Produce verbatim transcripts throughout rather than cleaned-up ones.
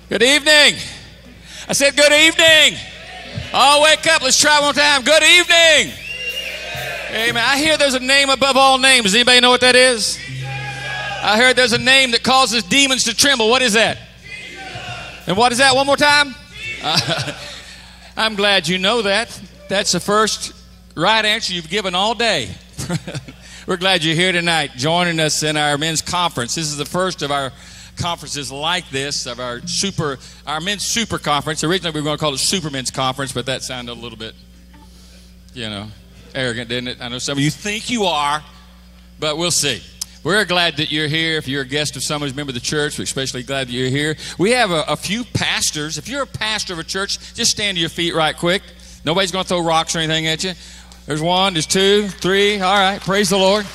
Good evening. I said good evening. Oh, wake up. Let's try one time. Good evening. Amen. I hear there's a name above all names. Does anybody know what that is? I heard there's a name that causes demons to tremble. What is that? And what is that? One more time. Uh, I'm glad you know that. That's the first right answer you've given all day. We're glad you're here tonight joining us in our men's conference. This is the first of our conferences like this, of our super, our men's super conference. Originally we were going to call it Super Men's Conference, but that sounded a little bit, you know, arrogant, didn't it? I know some of you think you are, but we'll see. We're glad that you're here. If you're a guest of someone who's a member of the church, we're especially glad that you're here. We have a, a few pastors. If you're a pastor of a church, just stand to your feet right quick. Nobody's going to throw rocks or anything at you. There's one, there's two, three. All right, praise the Lord.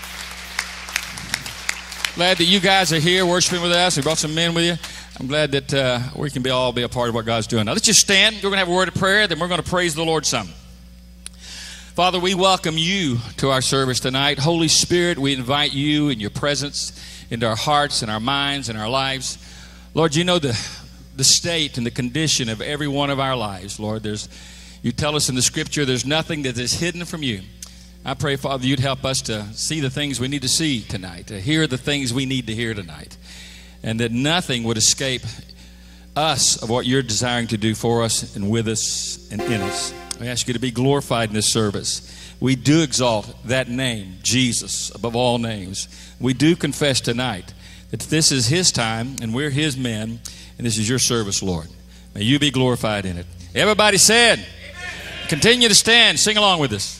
Glad that you guys are here worshiping with us. We brought some men with you. I'm glad that uh, we can be all be a part of what God's doing. Now, let's just stand. We're going to have a word of prayer, then we're going to praise the Lord some. Father, we welcome you to our service tonight. Holy Spirit, we invite you in your presence into our hearts and our minds and our lives. Lord, you know the, the state and the condition of every one of our lives, Lord. There's, you tell us in the Scripture there's nothing that is hidden from you. I pray, Father, you'd help us to see the things we need to see tonight, to hear the things we need to hear tonight, and that nothing would escape us of what you're desiring to do for us and with us and in us. We ask you to be glorified in this service. We do exalt that name, Jesus, above all names. We do confess tonight that this is his time and we're his men, and this is your service, Lord. May you be glorified in it. Everybody said, amen. Continue to stand. Sing along with us.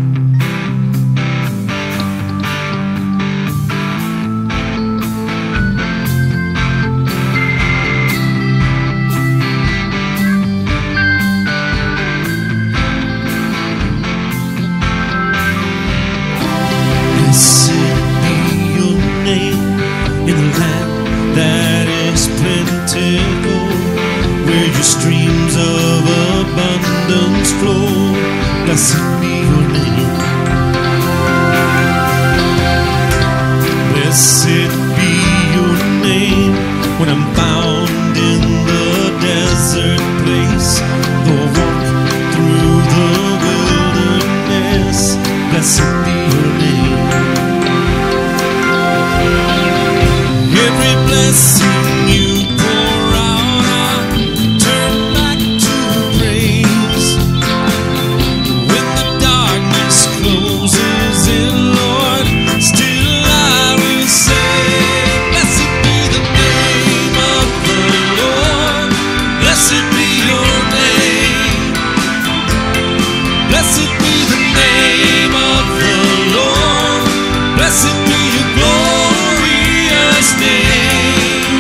Streams of abundance flow. Blessed be your name. Blessed be your name. When I'm found in the desert place, though I walk through the wilderness, blessed be your name. Every blessing you pour out, turn back to praise. When the darkness closes in, Lord, still I will say, blessed be the name of the Lord. Blessed be your name. Blessed be the name of the Lord. Blessed be your glorious name.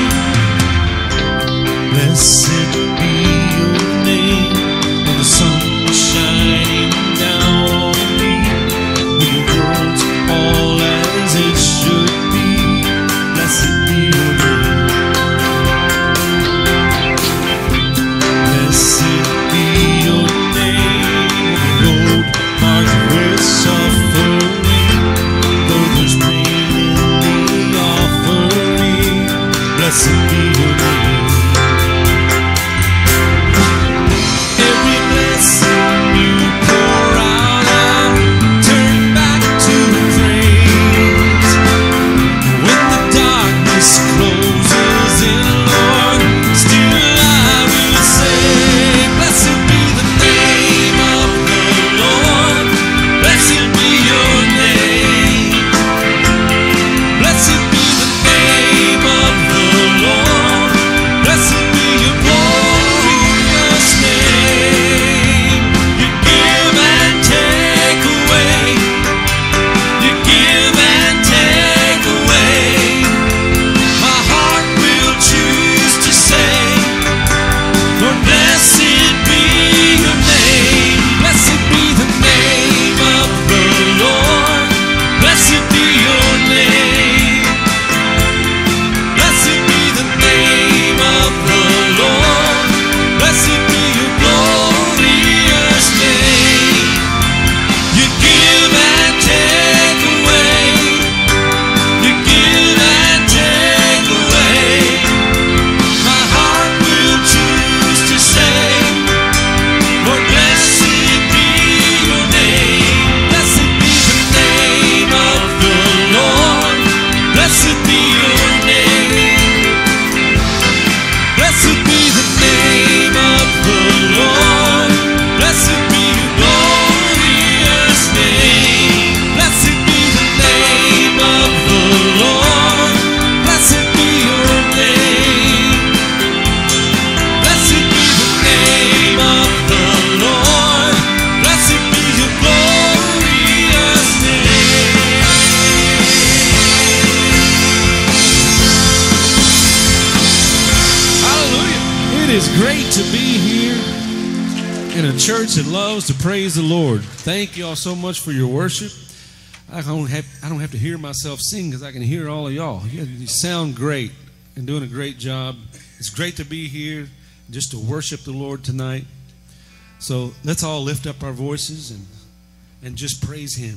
great to be here in a church that loves to praise the Lord. Thank you all so much for your worship. I don't have, I don't have to hear myself sing because I can hear all of y'all. You, you sound great and doing a great job. It's great to be here just to worship the Lord tonight. So let's all lift up our voices and, and just praise Him.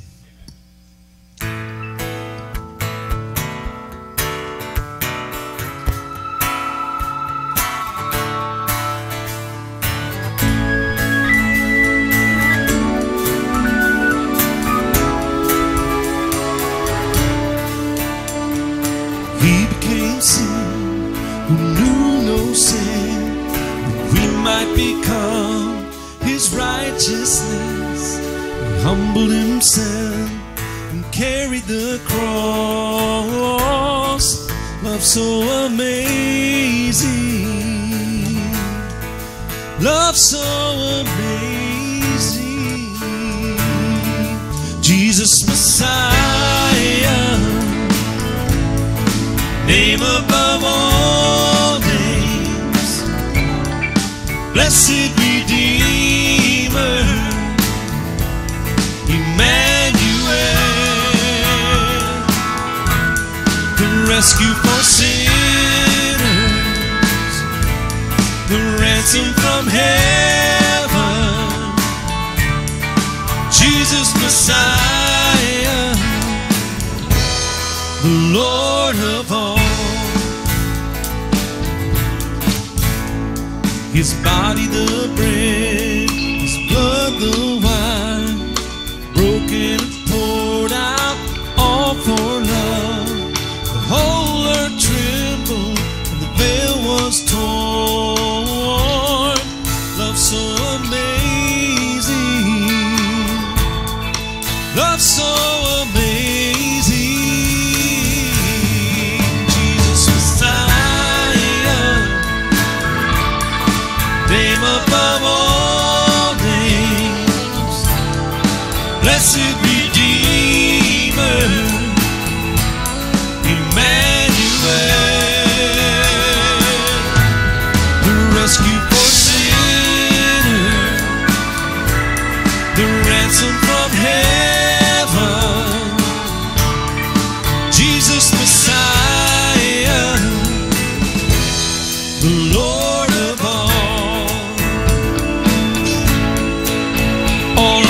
He became sin who knew no sin, that we might become His righteousness. He humbled Himself and carried the cross. Love so amazing, love so amazing. Jesus Messiah, name above all names, blessed Redeemer, Emmanuel, the rescue for sinners, the ransom from heaven. Jesus Messiah, the Lord of all. His body the bread, His blood the wine, broken and poured out all for love. The whole earth trembled and the veil was torn. Love so amazing, love so amazing. Jesus Messiah, name above all names, blessed Redeemer, Emmanuel, the rescue for sinners, the ransom from heaven. Jesus Messiah, the Lord of all. All I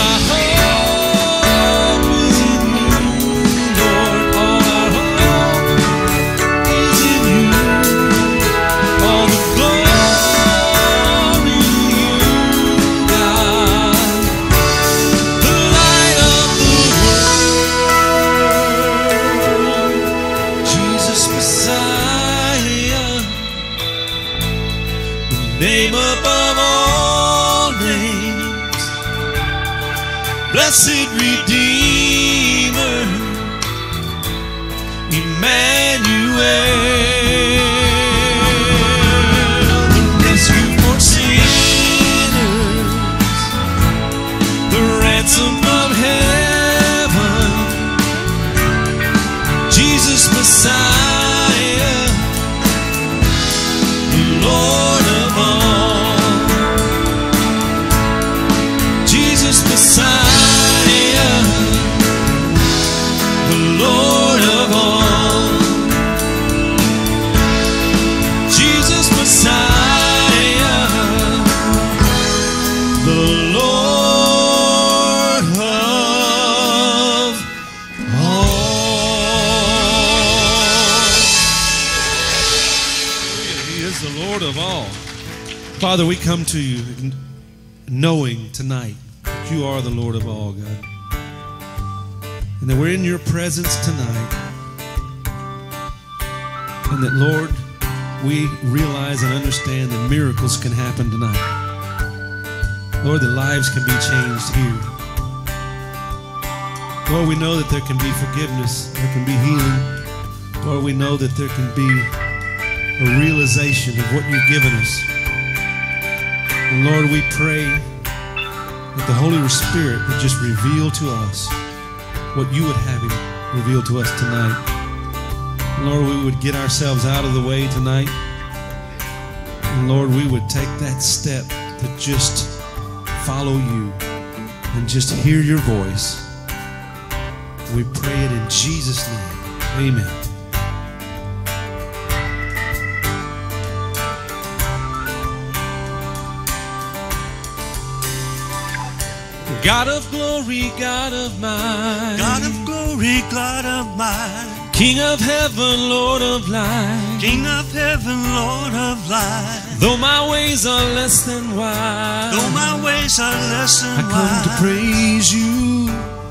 hope is in you, Lord. All I hope is in you. All the glory to you, God. The light of the world, Jesus Messiah, the name above all names, blessed Redeemer, Emmanuel, the rescue for sinners, the ransom from heaven. Jesus Messiah, the Lord of all. Jesus Messiah, the Lord of all. Jesus Messiah, the Lord of all. He is the Lord of all. Father, we come to you knowing tonight that you are the Lord of all, God. And that we're in your presence tonight. And that, Lord, we realize and understand that miracles can happen tonight. Lord, that lives can be changed here. Lord, we know that there can be forgiveness, there can be healing. Lord, we know that there can be a realization of what you've given us. And Lord, we pray that the Holy Spirit would just reveal to us what you would have Him reveal to us tonight. Lord, we would get ourselves out of the way tonight. And Lord, we would take that step to just follow you and just hear your voice. We pray it in Jesus' name. Amen. God of glory, God of mine, God of glory, God of mine, King of heaven, Lord of light, King of heaven, Lord of light. Though my ways are less than wide, Though my ways are less than I come wide, to praise you.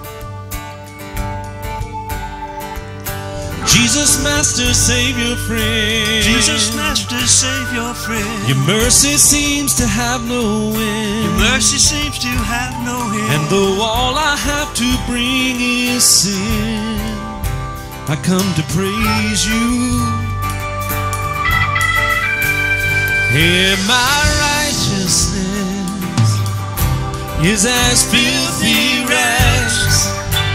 Jesus, Master, Savior, friend. Jesus, Master, Savior, friend. Your mercy seems to have no end. Your mercy seems to have no end. And though all I have to bring is sin, I come to praise you. And my righteousness is as filthy rags,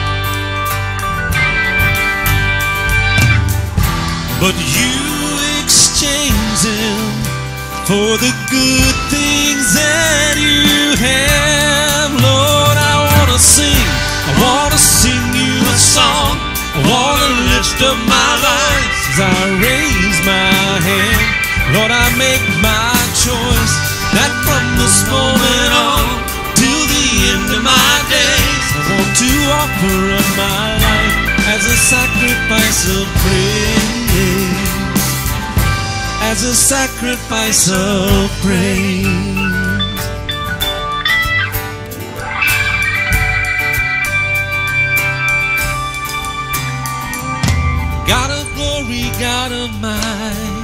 but you exchange them for the good things that you have. Lord, I want to sing, I want to sing you a song. I want to lift up my voice as I raise my hand. Lord, I make my choice that from this moment on till the end of my days, I want to offer up my life as a sacrifice of praise, as a sacrifice of praise. God of glory, God of mine,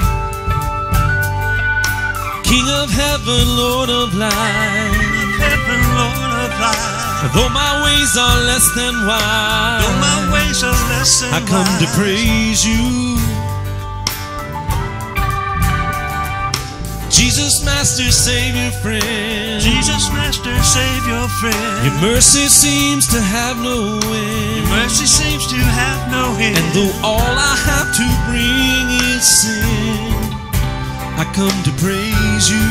King of heaven, Lord of light, Heaven, Lord of light. though my ways are less than wide, Though my ways are less than I come to wide, praise you. Jesus, Master, Savior, friend. Jesus, Master, Savior, friend. Your mercy seems to have no end. Your mercy seems to have no end. And though all I have to bring is sin, I come to praise you.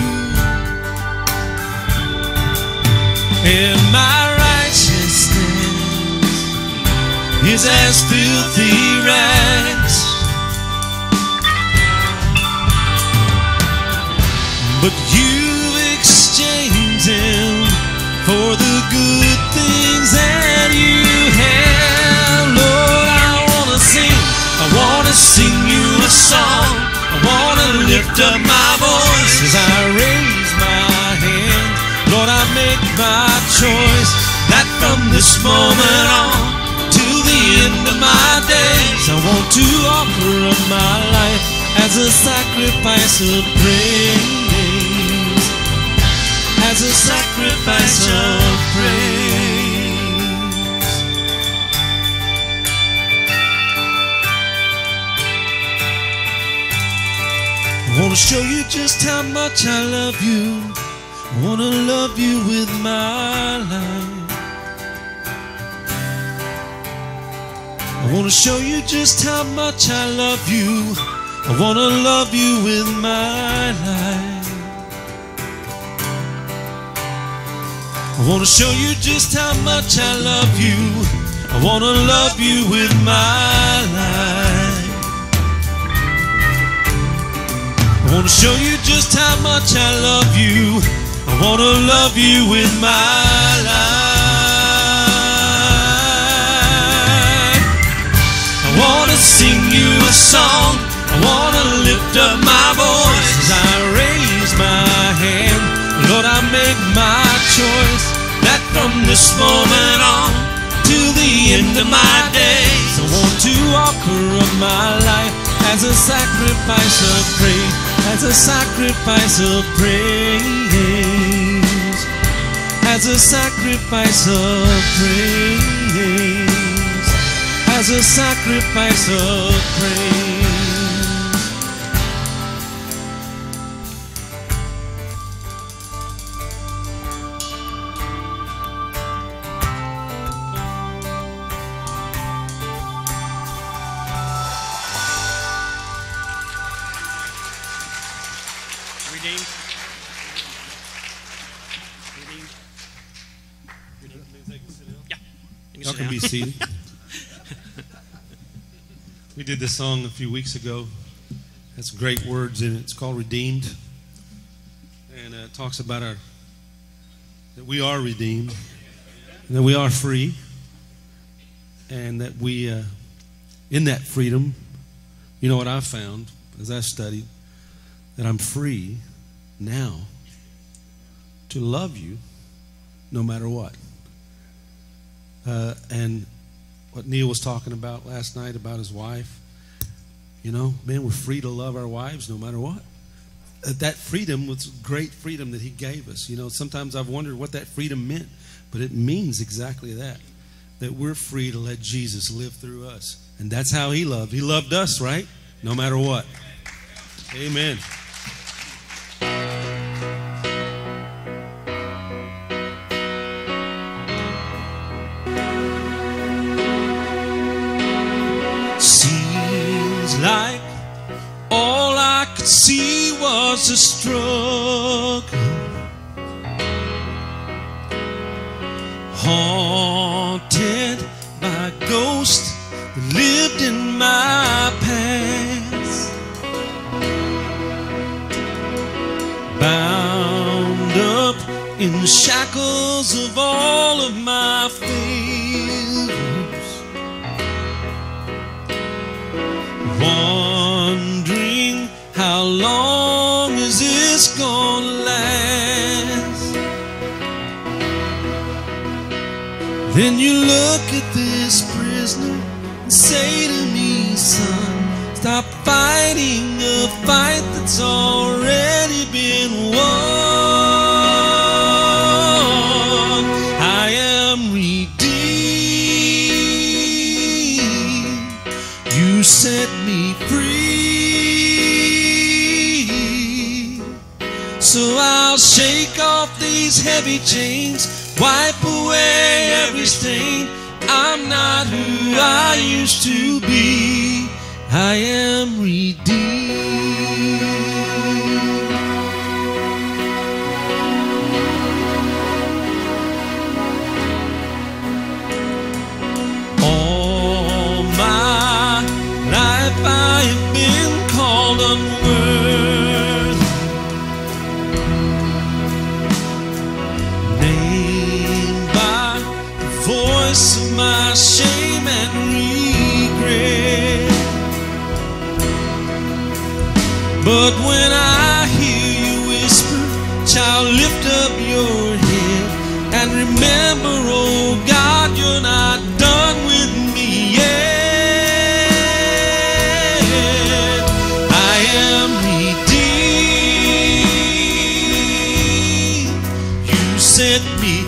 And my righteousness is as filthy rags, but you exchange them for the good things that you have. Lord, I want to sing, I want to sing you a song. I want to lift up my voice as I raise my hand. Lord, I make my choice that from this moment on till the end of my days, I want to offer up my life as a sacrifice of praise, as a sacrifice of praise. I want to show you just how much I love you. I want to love you with my life. I want to show you just how much I love you. I want to love you with my life. I want to show you just how much I love you. I want to love you with my life. I want to show you just how much I love you. I want to love you with my life. I want to sing you a song. I want to lift up my voice as I raise my hand. Lord, I make my choice that from this moment on till the end of my days, I want to offer up my life as a sacrifice of praise, as a sacrifice of praise, as a sacrifice of praise, as a sacrifice of praise. Redeemed seated. We did this song a few weeks ago. Has great words in it. It's called Redeemed. And uh, it talks about our that we are redeemed, and that we are free, and that we, uh, in that freedom, you know what I've found as I studied, that I'm free now to love you no matter what. Uh, and what Neil was talking about last night about his wife, you know, man, we're free to love our wives no matter what. Uh, that freedom was great freedom that he gave us. You know, sometimes I've wondered what that freedom meant, but it means exactly that, that we're free to let Jesus live through us. And that's how he loved. He loved us, right? No matter what. Amen. Seems like all I could see was a struggle, haunted by a ghost that lived in my past, bound up in the shackles of all of my failures, wondering how long is this gonna last. Then you look at this prisoner and say to me, son, stop fighting a fight that's already been won. I am redeemed. You set me free. So I'll shake off these heavy chains, wipe away every stain. I'm not who I used to be. I am redeemed. All my life I have been called unworthy, named by the voice of my shame and regret. But when I hear you whisper, child, lift up your head and remember, oh God, you're not done with me yet. I am redeemed. You set me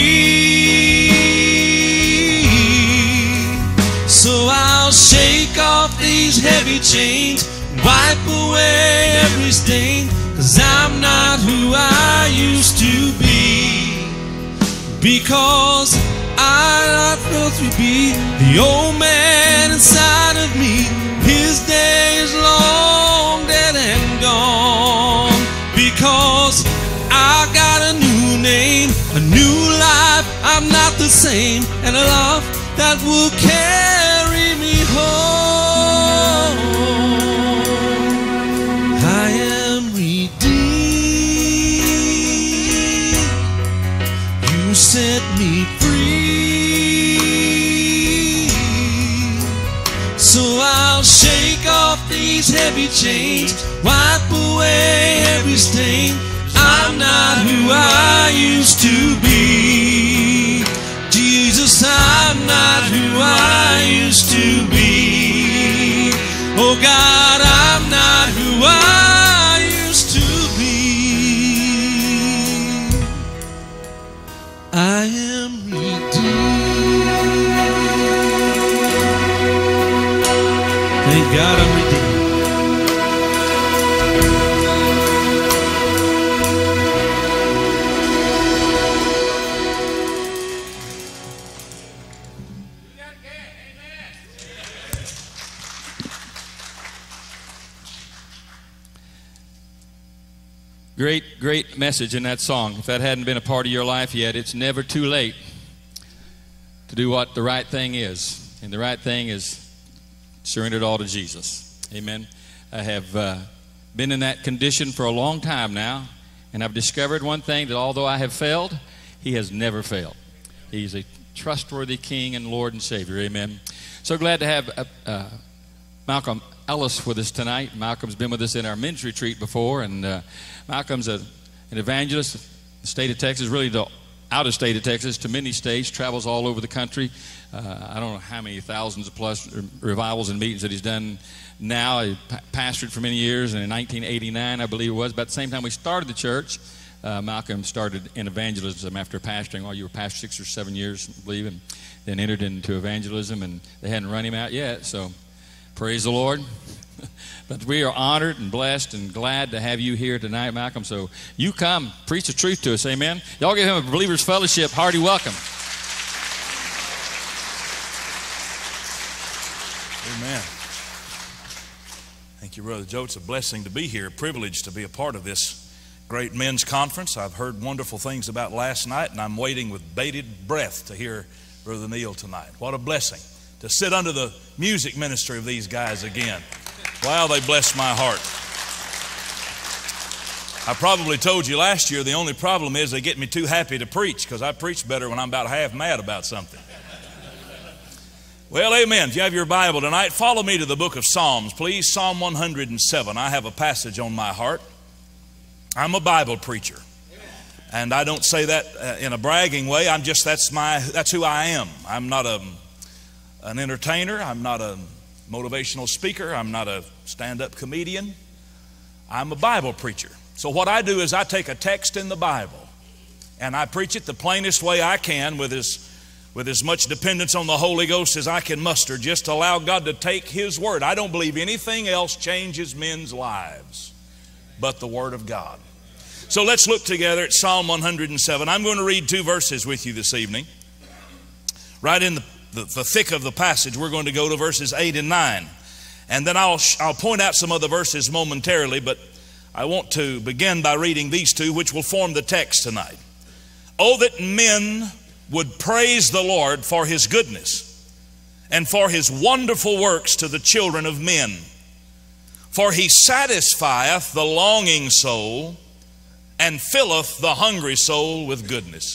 free. So I'll shake off these heavy chains, wipe away every stain, 'cause I'm not who I used to be. Because I'm not supposed to be the old man inside of me. His day is long dead and gone. Because I got a new name, a new life. I'm not the same, and a love that will carry me home. I am redeemed. You set me free. So I'll shake off these heavy chains, wipe away every stain. I'm not who I used to be. Jesus, I'm not who I used to be. Oh God, I'm not who I used to be. I am redeemed. Thank God I'm redeemed. Great, great message in that song. If that hadn't been a part of your life yet, it's never too late to do what the right thing is. And the right thing is surrender it all to Jesus. Amen. I have uh, been in that condition for a long time now, and I've discovered one thing, that although I have failed, He has never failed. He's a trustworthy King and Lord and Savior. Amen. So glad to have uh, uh, Malcolm Ellis with us tonight. Malcolm's been with us in our men's retreat before, and uh, Malcolm's a, an evangelist, the state of Texas, really the out of state of Texas, to many states, travels all over the country. Uh, I don't know how many thousands of plus revivals and meetings that he's done now. He pa- pastored for many years, and in nineteen eighty-nine, I believe it was, about the same time we started the church, uh, Malcolm started in evangelism after pastoring. Well, you were pastor six or seven years, I believe, and then entered into evangelism, and they hadn't run him out yet, so praise the Lord. But we are honored and blessed and glad to have you here tonight, Malcolm. So you come, preach the truth to us, amen? Y'all give him a Believer's Fellowship hearty welcome. Amen. Thank you, Brother Joe. It's a blessing to be here, a privilege to be a part of this great men's conference. I've heard wonderful things about last night, and I'm waiting with bated breath to hear Brother Neil tonight. What a blessing to sit under the music ministry of these guys again. Wow, they blessed my heart. I probably told you last year the only problem is they get me too happy to preach, because I preach better when I'm about half mad about something. Well, amen. If you have your Bible tonight, follow me to the book of Psalms, please. Psalm one hundred seven. I have a passage on my heart. I'm a Bible preacher. And I don't say that uh, in a bragging way. I'm just, that's my, that's who I am. I'm not a, an entertainer. I'm not a motivational speaker. I'm not a stand-up comedian. I'm a Bible preacher. So what I do is I take a text in the Bible and I preach it the plainest way I can, with as, with as much dependence on the Holy Ghost as I can muster, just to allow God to take His Word. I don't believe anything else changes men's lives but the Word of God. So let's look together at Psalm one hundred seven. I'm going to read two verses with you this evening. Right in the The, the thick of the passage, we're going to go to verses eight and nine. And then I'll, I'll point out some other verses momentarily, but I want to begin by reading these two, which will form the text tonight. Oh, that men would praise the Lord for His goodness and for His wonderful works to the children of men. For He satisfieth the longing soul and filleth the hungry soul with goodness.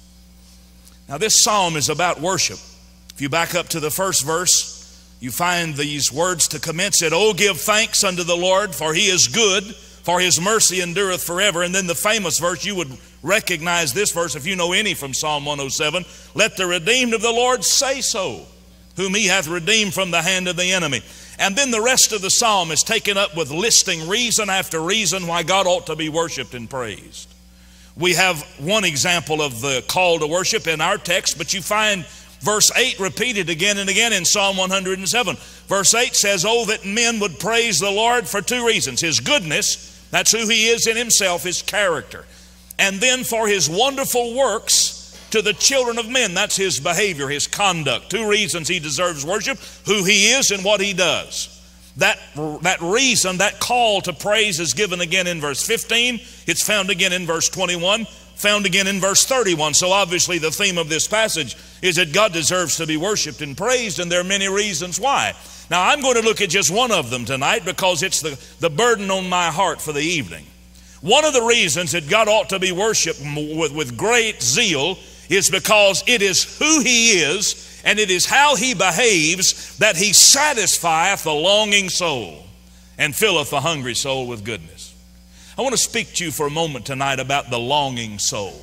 Now, this psalm is about worship. If you back up to the first verse, you find these words to commence it. Oh, give thanks unto the Lord, for He is good, for His mercy endureth forever. And then the famous verse, you would recognize this verse if you know any from Psalm one oh seven. Let the redeemed of the Lord say so, whom He hath redeemed from the hand of the enemy. And then the rest of the psalm is taken up with listing reason after reason why God ought to be worshiped and praised. We have one example of the call to worship in our text, but you find verse eight repeated again and again in Psalm one hundred seven. Verse eight says, oh, that men would praise the Lord for two reasons. His goodness, that's who He is in Himself, His character. And then for His wonderful works to the children of men, that's His behavior, His conduct. Two reasons He deserves worship: who He is and what He does. That, that reason, that call to praise is given again in verse fifteen. It's found again in verse twenty-one. Found again in verse thirty-one. So obviously the theme of this passage is that God deserves to be worshiped and praised, and there are many reasons why. Now I'm going to look at just one of them tonight because it's the, the burden on my heart for the evening. One of the reasons that God ought to be worshiped with, with great zeal is because it is who He is and it is how He behaves that He satisfieth the longing soul and filleth the hungry soul with goodness. I want to speak to you for a moment tonight about the longing soul.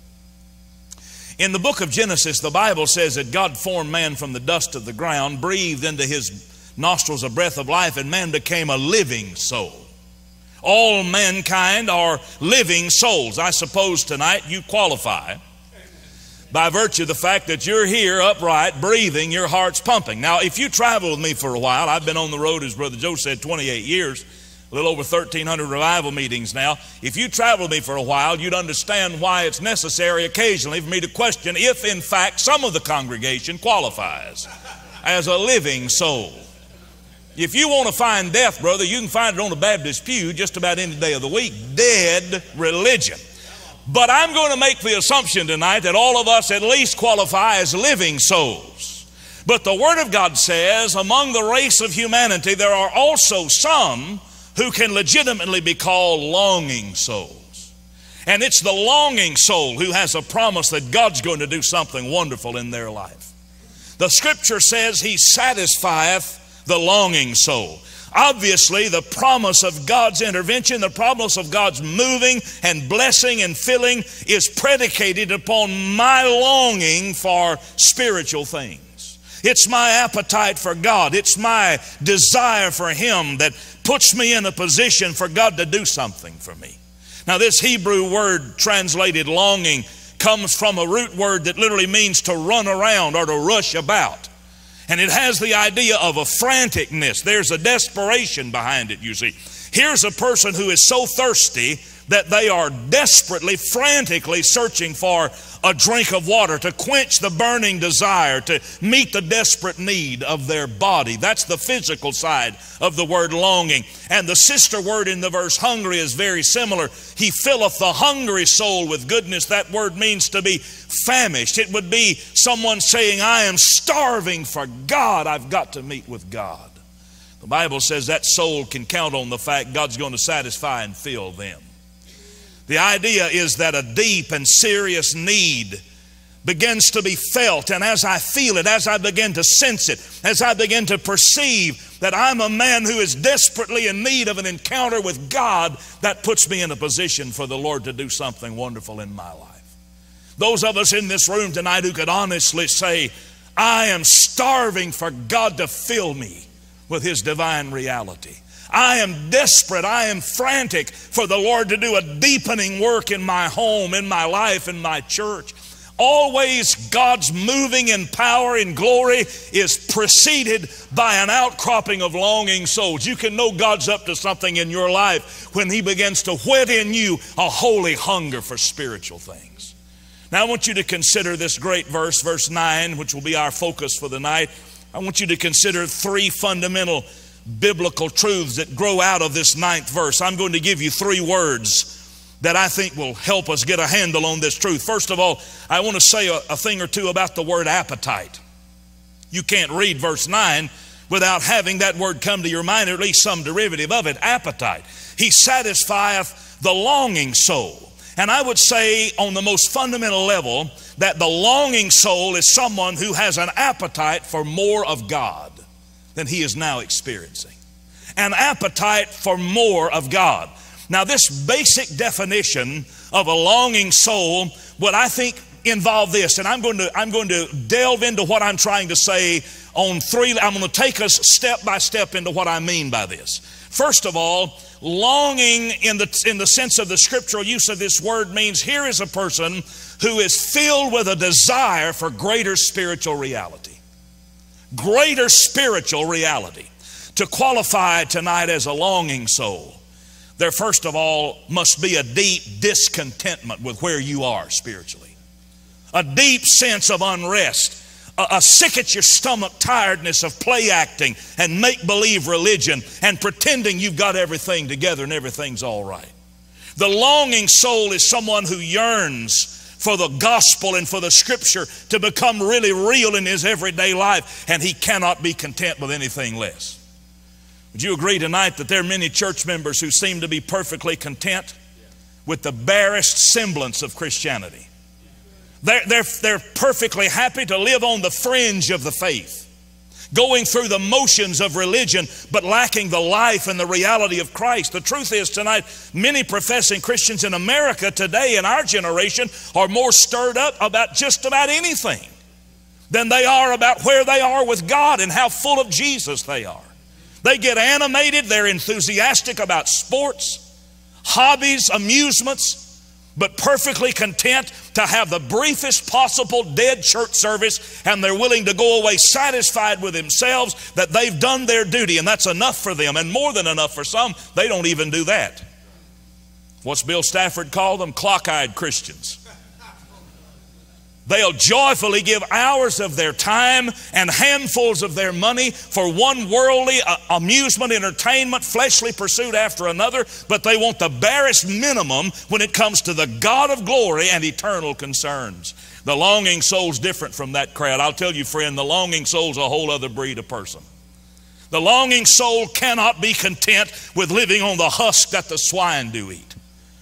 In the book of Genesis, the Bible says that God formed man from the dust of the ground, breathed into his nostrils a breath of life, and man became a living soul. All mankind are living souls. I suppose tonight you qualify by virtue of the fact that you're here upright, breathing, your heart's pumping. Now, if you travel with me for a while, I've been on the road, as Brother Joe said, twenty-eight years. A little over thirteen hundred revival meetings now. If you travel with me for a while, you'd understand why it's necessary occasionally for me to question if, in fact, some of the congregation qualifies as a living soul. If you want to find death, brother, you can find it on a Baptist pew just about any day of the week. Dead religion. But I'm going to make the assumption tonight that all of us at least qualify as living souls. But the Word of God says among the race of humanity there are also some who can legitimately be called longing souls. And it's the longing soul who has a promise that God's going to do something wonderful in their life. The Scripture says He satisfieth the longing soul. Obviously, the promise of God's intervention, the promise of God's moving and blessing and filling is predicated upon my longing for spiritual things. It's my appetite for God. It's my desire for Him that puts me in a position for God to do something for me. Now, this Hebrew word translated longing comes from a root word that literally means to run around or to rush about. And it has the idea of a franticness. There's a desperation behind it, you see. Here's a person who is so thirsty that they are desperately, frantically searching for a drink of water to quench the burning desire, to meet the desperate need of their body. That's the physical side of the word longing. And the sister word in the verse hungry is very similar. He filleth the hungry soul with goodness. That word means to be famished. It would be someone saying, I am starving for God. I've got to meet with God. The Bible says that soul can count on the fact God's going to satisfy and fill them. The idea is that a deep and serious need begins to be felt, and as I feel it, as I begin to sense it, as I begin to perceive that I'm a man who is desperately in need of an encounter with God, that puts me in a position for the Lord to do something wonderful in my life. Those of us in this room tonight who could honestly say, I am starving for God to fill me with His divine reality. I am desperate, I am frantic for the Lord to do a deepening work in my home, in my life, in my church. Always God's moving in power and glory is preceded by an outcropping of longing souls. You can know God's up to something in your life when He begins to whet in you a holy hunger for spiritual things. Now I want you to consider this great verse, verse nine, which will be our focus for the night. I want you to consider three fundamental biblical truths that grow out of this ninth verse. I'm going to give you three words that I think will help us get a handle on this truth. First of all, I want to say a, a thing or two about the word appetite. You can't read verse nine without having that word come to your mind, or at least some derivative of it, appetite. He satisfieth the longing soul. And I would say on the most fundamental level that the longing soul is someone who has an appetite for more of God than he is now experiencing. An appetite for more of God. Now, this basic definition of a longing soul would, I think, involve this, and I'm going to I'm going to delve into what I'm trying to say on three. I'm going to take us step by step into what I mean by this. First of all, longing in the in the sense of the scriptural use of this word means here is a person who is filled with a desire for greater spiritual reality. Greater spiritual reality. To qualify tonight as a longing soul, there first of all must be a deep discontentment with where you are spiritually. A deep sense of unrest. A, a sick at your stomach tiredness of play acting and make-believe religion and pretending you've got everything together and everything's all right. The longing soul is someone who yearns for the gospel and for the scripture to become really real in his everyday life, and he cannot be content with anything less. Would you agree tonight that there are many church members who seem to be perfectly content with the barest semblance of Christianity? They're, they're, they're perfectly happy to live on the fringe of the faith, going through the motions of religion, but lacking the life and the reality of Christ. The truth is tonight, many professing Christians in America today in our generation are more stirred up about just about anything than they are about where they are with God and how full of Jesus they are. They get animated, they're enthusiastic about sports, hobbies, amusements, but perfectly content to have the briefest possible dead church service, and they're willing to go away satisfied with themselves that they've done their duty, and that's enough for them, and more than enough for some. They don't even do that. What's Bill Stafford called them? Clock-eyed Christians. They'll joyfully give hours of their time and handfuls of their money for one worldly uh, amusement, entertainment, fleshly pursuit after another, but they want the barest minimum when it comes to the God of glory and eternal concerns. The longing soul's different from that crowd. I'll tell you, friend, the longing soul's a whole other breed of person. The longing soul cannot be content with living on the husk that the swine do eat.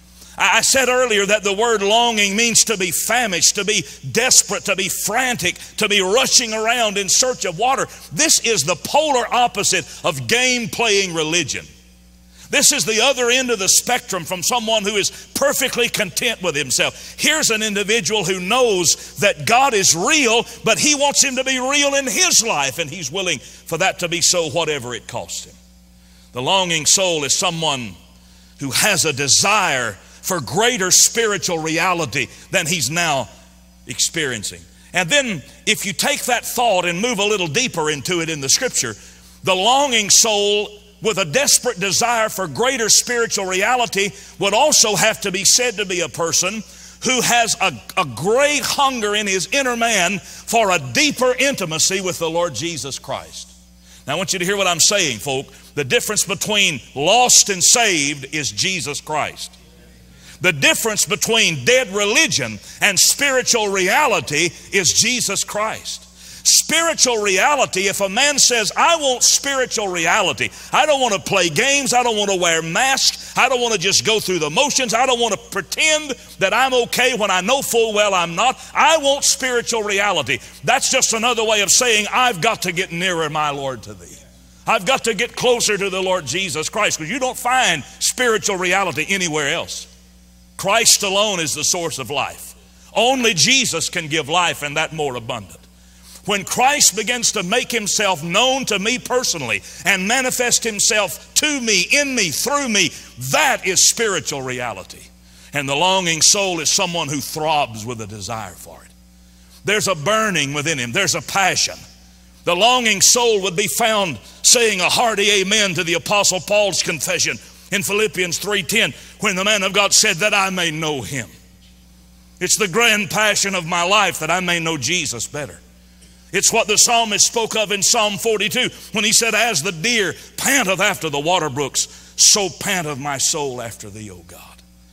I said earlier that the word longing means to be famished, to be desperate, to be frantic, to be rushing around in search of water. This is the polar opposite of game-playing religion. This is the other end of the spectrum from someone who is perfectly content with himself. Here's an individual who knows that God is real, but he wants him to be real in his life, and he's willing for that to be so whatever it costs him. The longing soul is someone who has a desire for greater spiritual reality than he's now experiencing. And then if you take that thought and move a little deeper into it in the Scripture, the longing soul with a desperate desire for greater spiritual reality would also have to be said to be a person who has a, a great hunger in his inner man for a deeper intimacy with the Lord Jesus Christ. Now I want you to hear what I'm saying, folk. The difference between lost and saved is Jesus Christ. The difference between dead religion and spiritual reality is Jesus Christ. Spiritual reality, if a man says, I want spiritual reality, I don't want to play games, I don't want to wear masks, I don't want to just go through the motions, I don't want to pretend that I'm okay when I know full well I'm not. I want spiritual reality. That's just another way of saying I've got to get nearer, my Lord, to Thee. I've got to get closer to the Lord Jesus Christ, because you don't find spiritual reality anywhere else. Christ alone is the source of life. Only Jesus can give life, and that more abundant. When Christ begins to make Himself known to me personally and manifest Himself to me, in me, through me, that is spiritual reality. And the longing soul is someone who throbs with a desire for it. There's a burning within him. There's a passion. The longing soul would be found saying a hearty amen to the Apostle Paul's confession in Philippians three ten, when the man of God said, that I may know Him. It's the grand passion of my life that I may know Jesus better. It's what the psalmist spoke of in Psalm forty-two when he said, as the deer panteth after the water brooks, so panteth my soul after Thee, O God.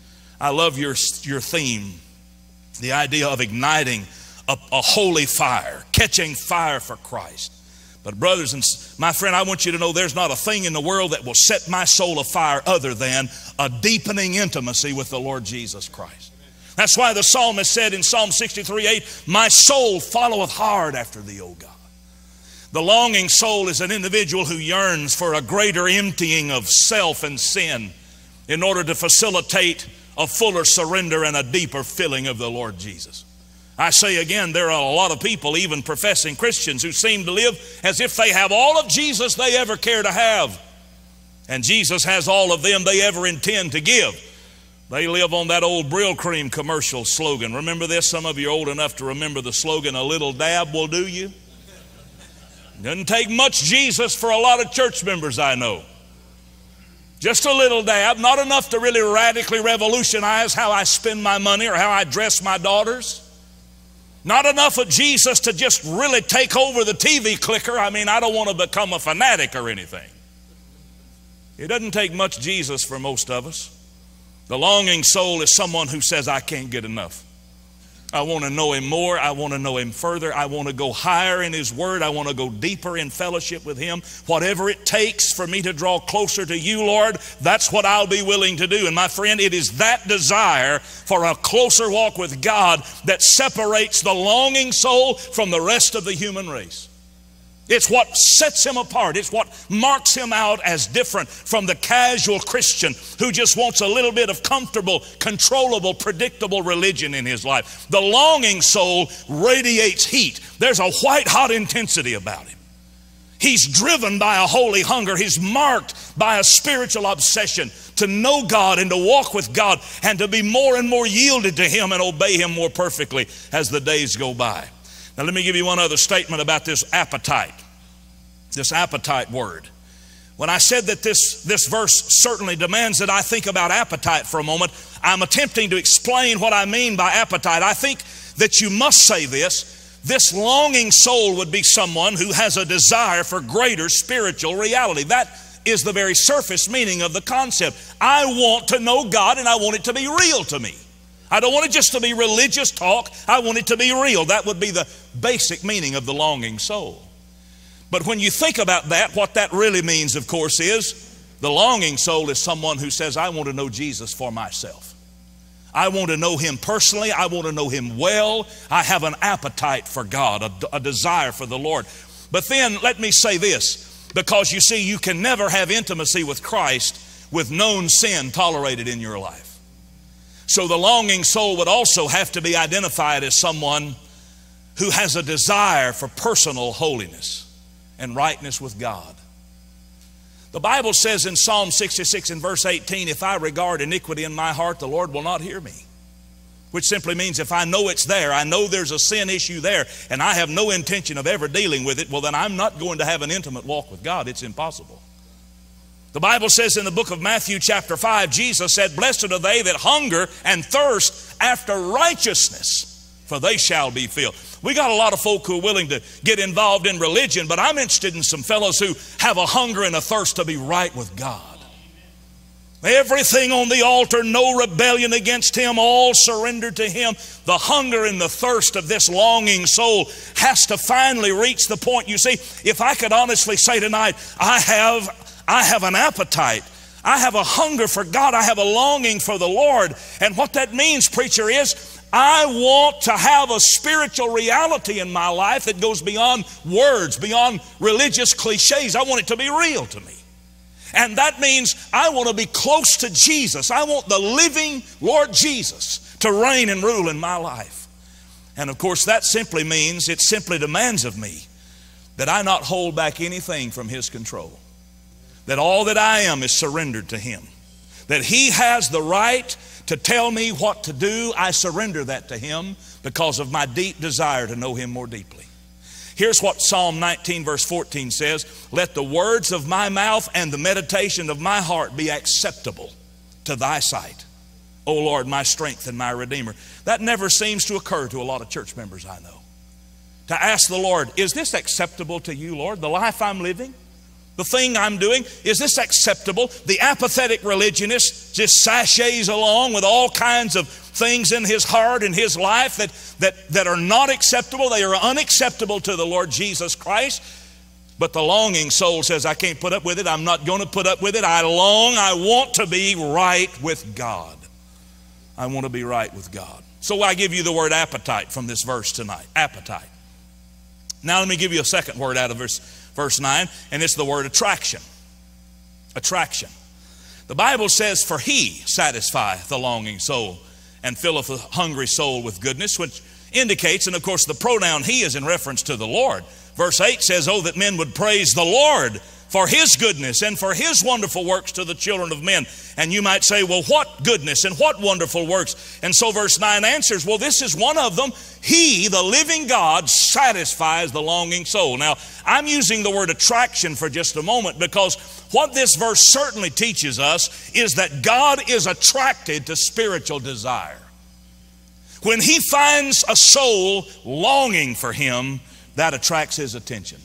I love your, your theme, the idea of igniting a, a holy fire, catching fire for Christ. But brothers and my friend, I want you to know there's not a thing in the world that will set my soul afire other than a deepening intimacy with the Lord Jesus Christ. That's why the psalmist said in Psalm sixty-three eight, my soul followeth hard after Thee, O God. The longing soul is an individual who yearns for a greater emptying of self and sin in order to facilitate a fuller surrender and a deeper filling of the Lord Jesus. I say again, there are a lot of people, even professing Christians, who seem to live as if they have all of Jesus they ever care to have. And Jesus has all of them they ever intend to give. They live on that old Brill Cream commercial slogan. Remember this? Some of you are old enough to remember the slogan, a little dab will do you. Doesn't take much Jesus for a lot of church members I know. Just a little dab, not enough to really radically revolutionize how I spend my money or how I dress my daughters. Not enough of Jesus to just really take over the T V clicker. I mean, I don't want to become a fanatic or anything. It doesn't take much Jesus for most of us. The longing soul is someone who says, I can't get enough. I want to know Him more. I want to know Him further. I want to go higher in His Word. I want to go deeper in fellowship with Him. Whatever it takes for me to draw closer to You, Lord, that's what I'll be willing to do. And my friend, it is that desire for a closer walk with God that separates the longing soul from the rest of the human race. It's what sets him apart. It's what marks him out as different from the casual Christian who just wants a little bit of comfortable, controllable, predictable religion in his life. The longing soul radiates heat. There's a white-hot intensity about him. He's driven by a holy hunger. He's marked by a spiritual obsession to know God and to walk with God and to be more and more yielded to Him and obey Him more perfectly as the days go by. Now let me give you one other statement about this appetite, this appetite word. When I said that this, this verse certainly demands that I think about appetite for a moment, I'm attempting to explain what I mean by appetite. I think that you must say this. This longing soul would be someone who has a desire for greater spiritual reality. That is the very surface meaning of the concept. I want to know God, and I want it to be real to me. I don't want it just to be religious talk. I want it to be real. That would be the basic meaning of the longing soul. But when you think about that, what that really means, of course, is the longing soul is someone who says, I want to know Jesus for myself. I want to know Him personally. I want to know Him well. I have an appetite for God, a, a desire for the Lord. But then let me say this, because you see, you can never have intimacy with Christ with known sin tolerated in your life. So the longing soul would also have to be identified as someone who has a desire for personal holiness and rightness with God. The Bible says in Psalm sixty-six and verse eighteen, if I regard iniquity in my heart, the Lord will not hear me. Which simply means if I know it's there, I know there's a sin issue there, and I have no intention of ever dealing with it, well then I'm not going to have an intimate walk with God. It's impossible. The Bible says in the book of Matthew chapter five, Jesus said, blessed are they that hunger and thirst after righteousness, for they shall be filled. We got a lot of folk who are willing to get involved in religion, but I'm interested in some fellows who have a hunger and a thirst to be right with God. Everything on the altar, no rebellion against Him, all surrendered to Him. The hunger and the thirst of this longing soul has to finally reach the point. You see, if I could honestly say tonight, I have, I have an appetite. I have a hunger for God. I have a longing for the Lord. And what that means, preacher, is I want to have a spiritual reality in my life that goes beyond words, beyond religious cliches. I want it to be real to me. And that means I want to be close to Jesus. I want the living Lord Jesus to reign and rule in my life. And of course, that simply means, it simply demands of me that I not hold back anything from His control. That all that I am is surrendered to Him. That He has the right to tell me what to do. I surrender that to Him because of my deep desire to know Him more deeply. Here's what Psalm nineteen verse fourteen says. Let the words of my mouth and the meditation of my heart be acceptable to Thy sight, O Lord, my strength and my Redeemer. That never seems to occur to a lot of church members I know. To ask the Lord, is this acceptable to You, Lord? The life I'm living? The thing I'm doing, is this acceptable? The apathetic religionist just sashays along with all kinds of things in his heart and his life that, that, that are not acceptable. They are unacceptable to the Lord Jesus Christ. But the longing soul says, I can't put up with it. I'm not going to put up with it. I long, I want to be right with God. I want to be right with God. So I give you the word appetite from this verse tonight. Appetite. Now let me give you a second word out of verse, verse nine, and it's the word attraction. Attraction. The Bible says, for He satisfieth the longing soul and filleth the hungry soul with goodness, which indicates, and of course the pronoun He is in reference to the Lord. Verse eight says, oh, that men would praise the Lord for His goodness and for His wonderful works to the children of men. And you might say, well, what goodness and what wonderful works? And so verse nine answers, well, this is one of them. He, the living God, satisfies the longing soul. Now, I'm using the word attraction for just a moment because what this verse certainly teaches us is that God is attracted to spiritual desire. When He finds a soul longing for Him, that attracts His attention.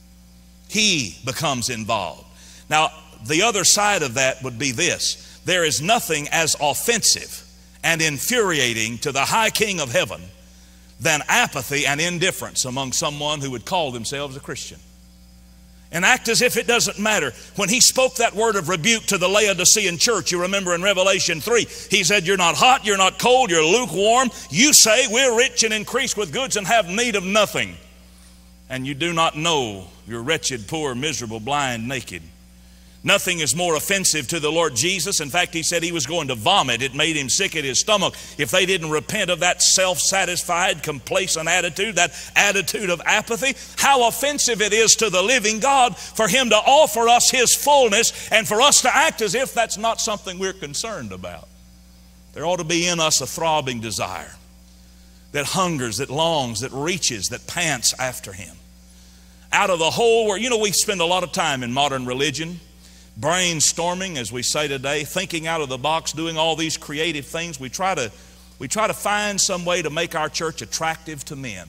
He becomes involved. Now, the other side of that would be this. There is nothing as offensive and infuriating to the high King of heaven than apathy and indifference among someone who would call themselves a Christian and act as if it doesn't matter. When He spoke that word of rebuke to the Laodicean church, you remember in Revelation three, He said, you're not hot, you're not cold, you're lukewarm. You say, we're rich and increased with goods and have need of nothing. And you do not know you're wretched, poor, miserable, blind, naked. Nothing is more offensive to the Lord Jesus. In fact, He said He was going to vomit. It made Him sick at His stomach if they didn't repent of that self-satisfied, complacent attitude, that attitude of apathy. How offensive it is to the living God for Him to offer us His fullness and for us to act as if that's not something we're concerned about. There ought to be in us a throbbing desire that hungers, that longs, that reaches, that pants after Him. Out of the whole world, you know, we spend a lot of time in modern religion, brainstorming, as we say today, thinking out of the box, doing all these creative things. We try to we try to find some way to make our church attractive to men.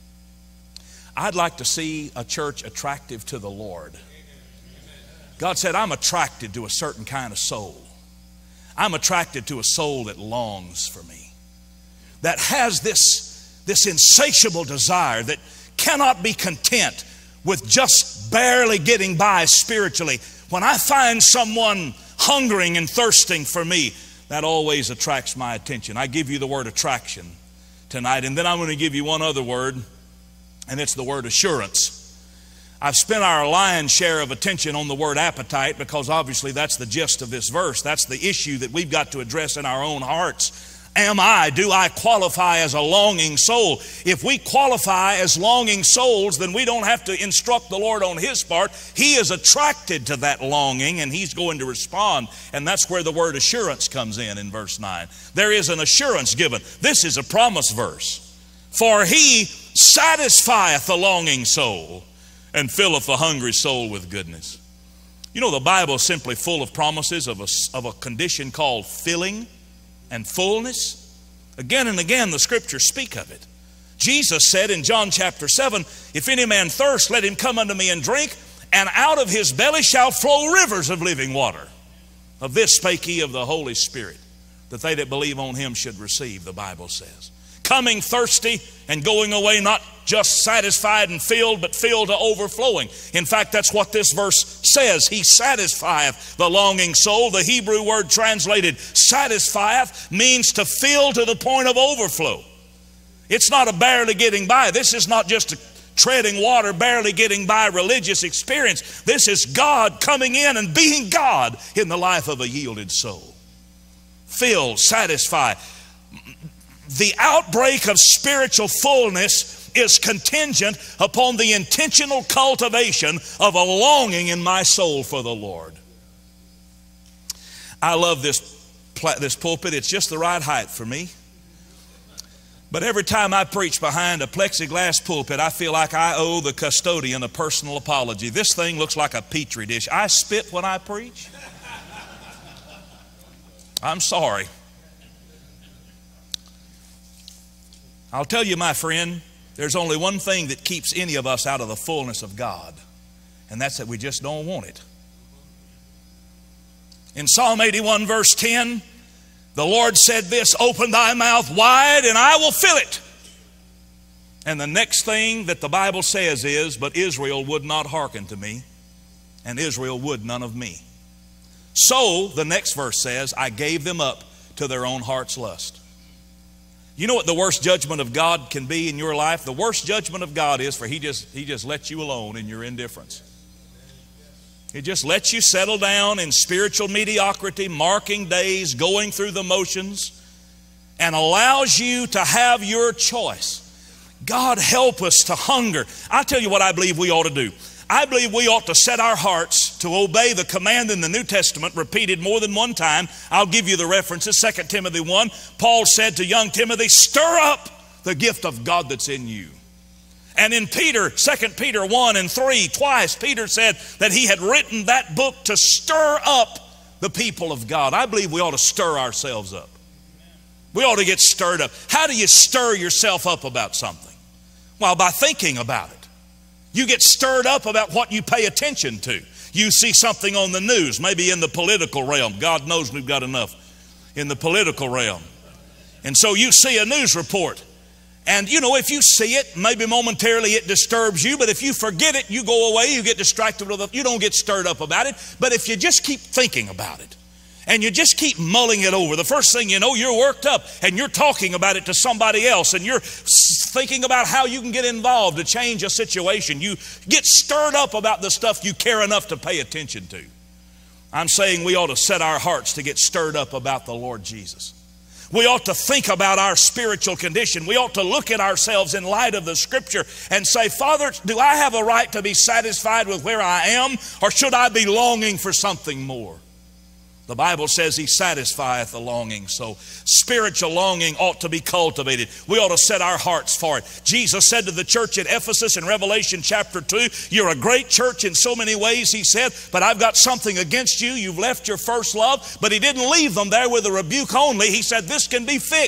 I'd like to see a church attractive to the Lord. God said, I'm attracted to a certain kind of soul. I'm attracted to a soul that longs for me, that has this, this insatiable desire, that cannot be content with just barely getting by spiritually. When I find someone hungering and thirsting for me, that always attracts my attention. I give you the word attraction tonight, and then I'm going to give you one other word, and it's the word assurance. I've spent our lion's share of attention on the word appetite because obviously that's the gist of this verse. That's the issue that we've got to address in our own hearts. Am I, do I qualify as a longing soul? If we qualify as longing souls, then we don't have to instruct the Lord on His part. He is attracted to that longing and He's going to respond. And that's where the word assurance comes in in verse nine. There is an assurance given. This is a promise verse. For He satisfieth the longing soul and filleth the hungry soul with goodness. You know, the Bible is simply full of promises of a, of a condition called filling and fullness. Again and again the scriptures speak of it. Jesus said in John chapter seven, if any man thirst, let him come unto me and drink, and out of his belly shall flow rivers of living water. Of this spake he of the Holy Spirit, that they that believe on Him should receive, the Bible says. Coming thirsty and going away not just satisfied and filled, but filled to overflowing. In fact, that's what this verse says. He satisfieth the longing soul. The Hebrew word translated satisfieth means to fill to the point of overflow. It's not a barely getting by. This is not just a treading water, barely getting by religious experience. This is God coming in and being God in the life of a yielded soul. Fill, satisfy. The outbreak of spiritual fullness is contingent upon the intentional cultivation of a longing in my soul for the Lord. I love this, this pulpit. It's just the right height for me. But every time I preach behind a plexiglass pulpit, I feel like I owe the custodian a personal apology. This thing looks like a petri dish. I spit when I preach. I'm sorry. I'll tell you, my friend, there's only one thing that keeps any of us out of the fullness of God, and that's that we just don't want it. In Psalm eighty-one verse ten, the Lord said this, open thy mouth wide and I will fill it. And the next thing that the Bible says is, but Israel would not hearken to me, and Israel would none of me. So, the next verse says, I gave them up to their own heart's lust. You know what the worst judgment of God can be in your life? The worst judgment of God is for He just, He just lets you alone in your indifference. He just lets you settle down in spiritual mediocrity, marking days, going through the motions, and allows you to have your choice. God help us to hunger. I tell you what I believe we ought to do. I believe we ought to set our hearts to obey the command in the New Testament repeated more than one time. I'll give you the references. Second Timothy one, Paul said to young Timothy, stir up the gift of God that's in you. And in Peter, Second Peter one and three, twice Peter said that he had written that book to stir up the people of God. I believe we ought to stir ourselves up. We ought to get stirred up. How do you stir yourself up about something? Well, by thinking about it. You get stirred up about what you pay attention to. You see something on the news, maybe in the political realm. God knows we've got enough in the political realm. And so you see a news report. And you know, if you see it, maybe momentarily it disturbs you, but if you forget it, you go away, you get distracted with it, you don't get stirred up about it. But if you just keep thinking about it, and you just keep mulling it over, the first thing you know, you're worked up and you're talking about it to somebody else and you're thinking about how you can get involved to change a situation. You get stirred up about the stuff you care enough to pay attention to. I'm saying we ought to set our hearts to get stirred up about the Lord Jesus. We ought to think about our spiritual condition. We ought to look at ourselves in light of the Scripture and say, Father, do I have a right to be satisfied with where I am, or should I be longing for something more? The Bible says He satisfieth the longing. So spiritual longing ought to be cultivated. We ought to set our hearts for it. Jesus said to the church at Ephesus in Revelation chapter two, you're a great church in so many ways, He said, but I've got something against you. You've left your first love. But He didn't leave them there with a rebuke only. He said, this can be fixed.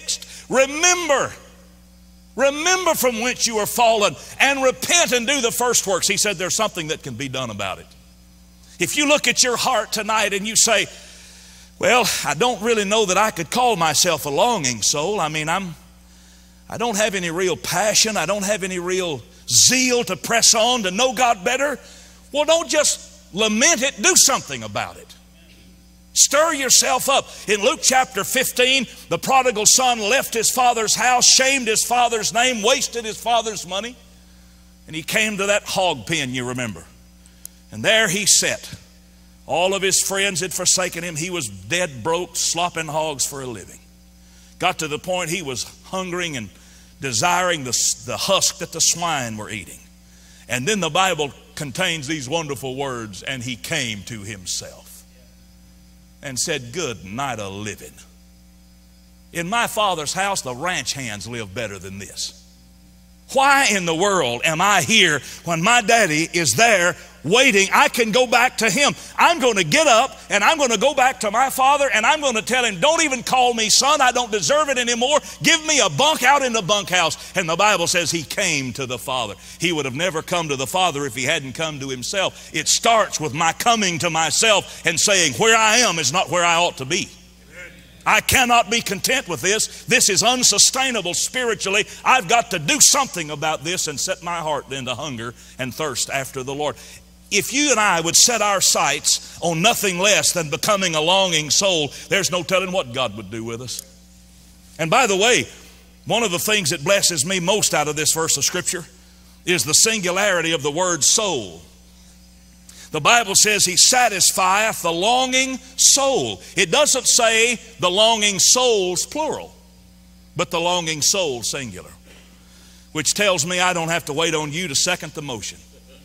Remember. Remember from whence you are fallen and repent and do the first works. He said there's something that can be done about it. If you look at your heart tonight and you say, well, I don't really know that I could call myself a longing soul. I mean, I'm, I don't have any real passion. I don't have any real zeal to press on to know God better. Well, don't just lament it. Do something about it. Stir yourself up. In Luke chapter fifteen, the prodigal son left his father's house, shamed his father's name, wasted his father's money, and he came to that hog pen, you remember. And there he sat. All of his friends had forsaken him. He was dead broke, slopping hogs for a living. Got to the point he was hungering and desiring the, the husk that the swine were eating. And then the Bible contains these wonderful words, and he came to himself and said, good night a living. In my father's house, the ranch hands live better than this. Why in the world am I here when my daddy is there waiting? I can go back to him. I'm going to get up and I'm going to go back to my father and I'm going to tell him, don't even call me son. I don't deserve it anymore. Give me a bunk out in the bunkhouse. And the Bible says he came to the Father. He would have never come to the Father if he hadn't come to himself. It starts with my coming to myself and saying, where I am is not where I ought to be. I cannot be content with this. This is unsustainable spiritually. I've got to do something about this and set my heart then to hunger and thirst after the Lord. If you and I would set our sights on nothing less than becoming a longing soul, there's no telling what God would do with us. And by the way, one of the things that blesses me most out of this verse of Scripture is the singularity of the word soul. The Bible says he satisfieth the longing soul. It doesn't say the longing souls plural, but the longing soul singular, which tells me I don't have to wait on you to second the motion.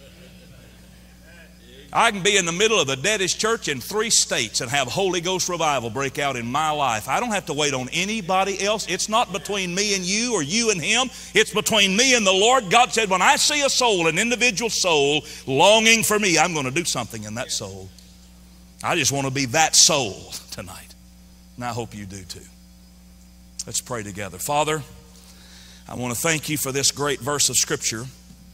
I can be in the middle of the deadest church in three states and have Holy Ghost revival break out in my life. I don't have to wait on anybody else. It's not between me and you or you and him. It's between me and the Lord. God said, when I see a soul, an individual soul, longing for me, I'm going to do something in that soul. I just want to be that soul tonight. And I hope you do too. Let's pray together. Father, I want to thank you for this great verse of Scripture.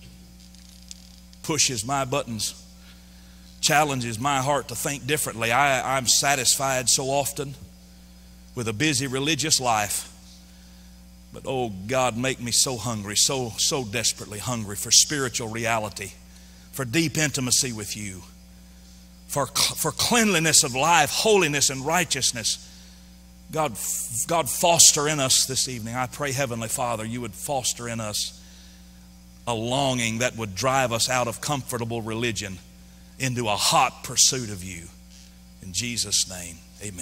Pushes my buttons. Challenges my heart to think differently. I, I'm satisfied so often with a busy religious life. But oh God, make me so hungry, so, so desperately hungry for spiritual reality, for deep intimacy with you, for, for cleanliness of life, holiness and righteousness. God, God, foster in us this evening. I pray, Heavenly Father, you would foster in us a longing that would drive us out of comfortable religion into a hot pursuit of you. In Jesus' name, amen.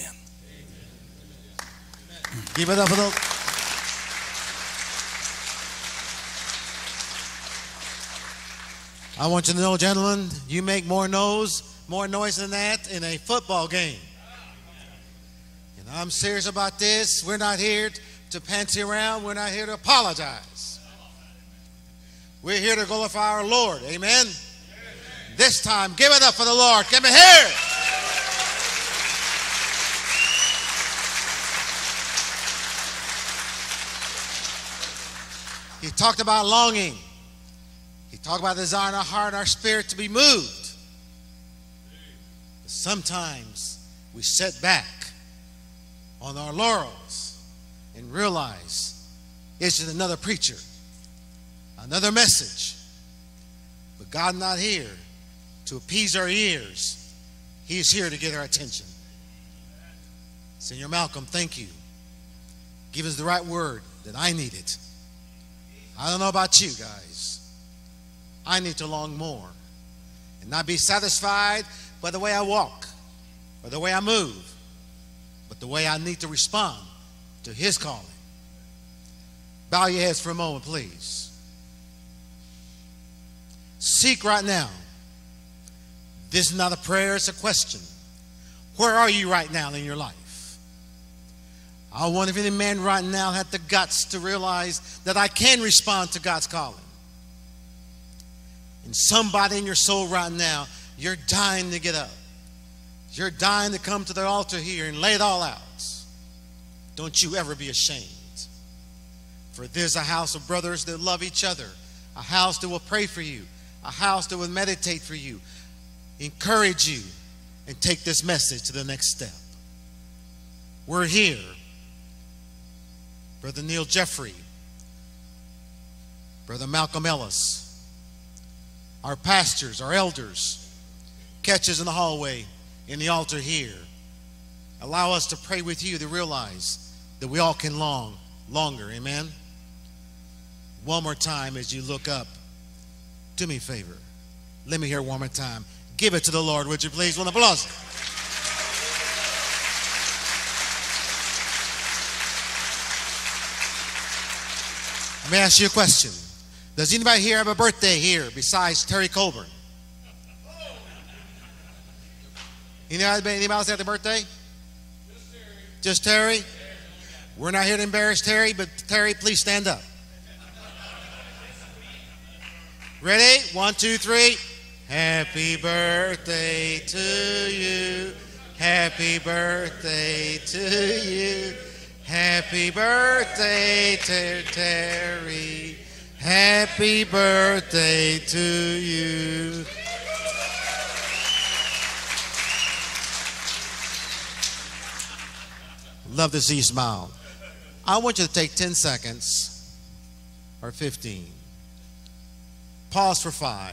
Amen. Give it up for those. I want you to know, gentlemen, you make more noise, more noise than that in a football game. And I'm serious about this. We're not here to pantsy around. We're not here to apologize. We're here to glorify our Lord. Amen. This time, give it up for the Lord. Give me here. He talked about longing. He talked about desiring our heart, our spirit to be moved. But sometimes we sit back on our laurels and realize it's just another preacher, another message. But God not here to appease our ears. He's here to get our attention. Señor Malcolm, thank you. Give us the right word that I needed. I don't know about you guys. I need to long more and not be satisfied by the way I walk or the way I move, but the way I need to respond to His calling. Bow your heads for a moment, please. Seek right now. This is not a prayer, it's a question. Where are you right now in your life? I wonder if any man right now had the guts to realize that I can respond to God's calling. And somebody in your soul right now, you're dying to get up. You're dying to come to the altar here and lay it all out. Don't you ever be ashamed. For this is a house of brothers that love each other, a house that will pray for you, a house that will meditate for you, encourage you, and take this message to the next step. We're here. Brother Neil Jeffrey, Brother Malcolm Ellis, our pastors, our elders, catch us in the hallway, in the altar here. Allow us to pray with you to realize that we all can long longer. Amen. One more time as you look up. Do me a favor. Let me hear one more time. Give it to the Lord, would you please? One applause. Let me ask you a question. Does anybody here have a birthday here besides Terry Colburn? Anybody, anybody else have a birthday? Just Terry. Just Terry? We're not here to embarrass Terry, but Terry, please stand up. Ready? One, two, three. Happy birthday to you. Happy birthday to you. Happy birthday to Terry. Happy birthday to you. Love to see you smile. I want you to take ten seconds or fifteen. Pause for five.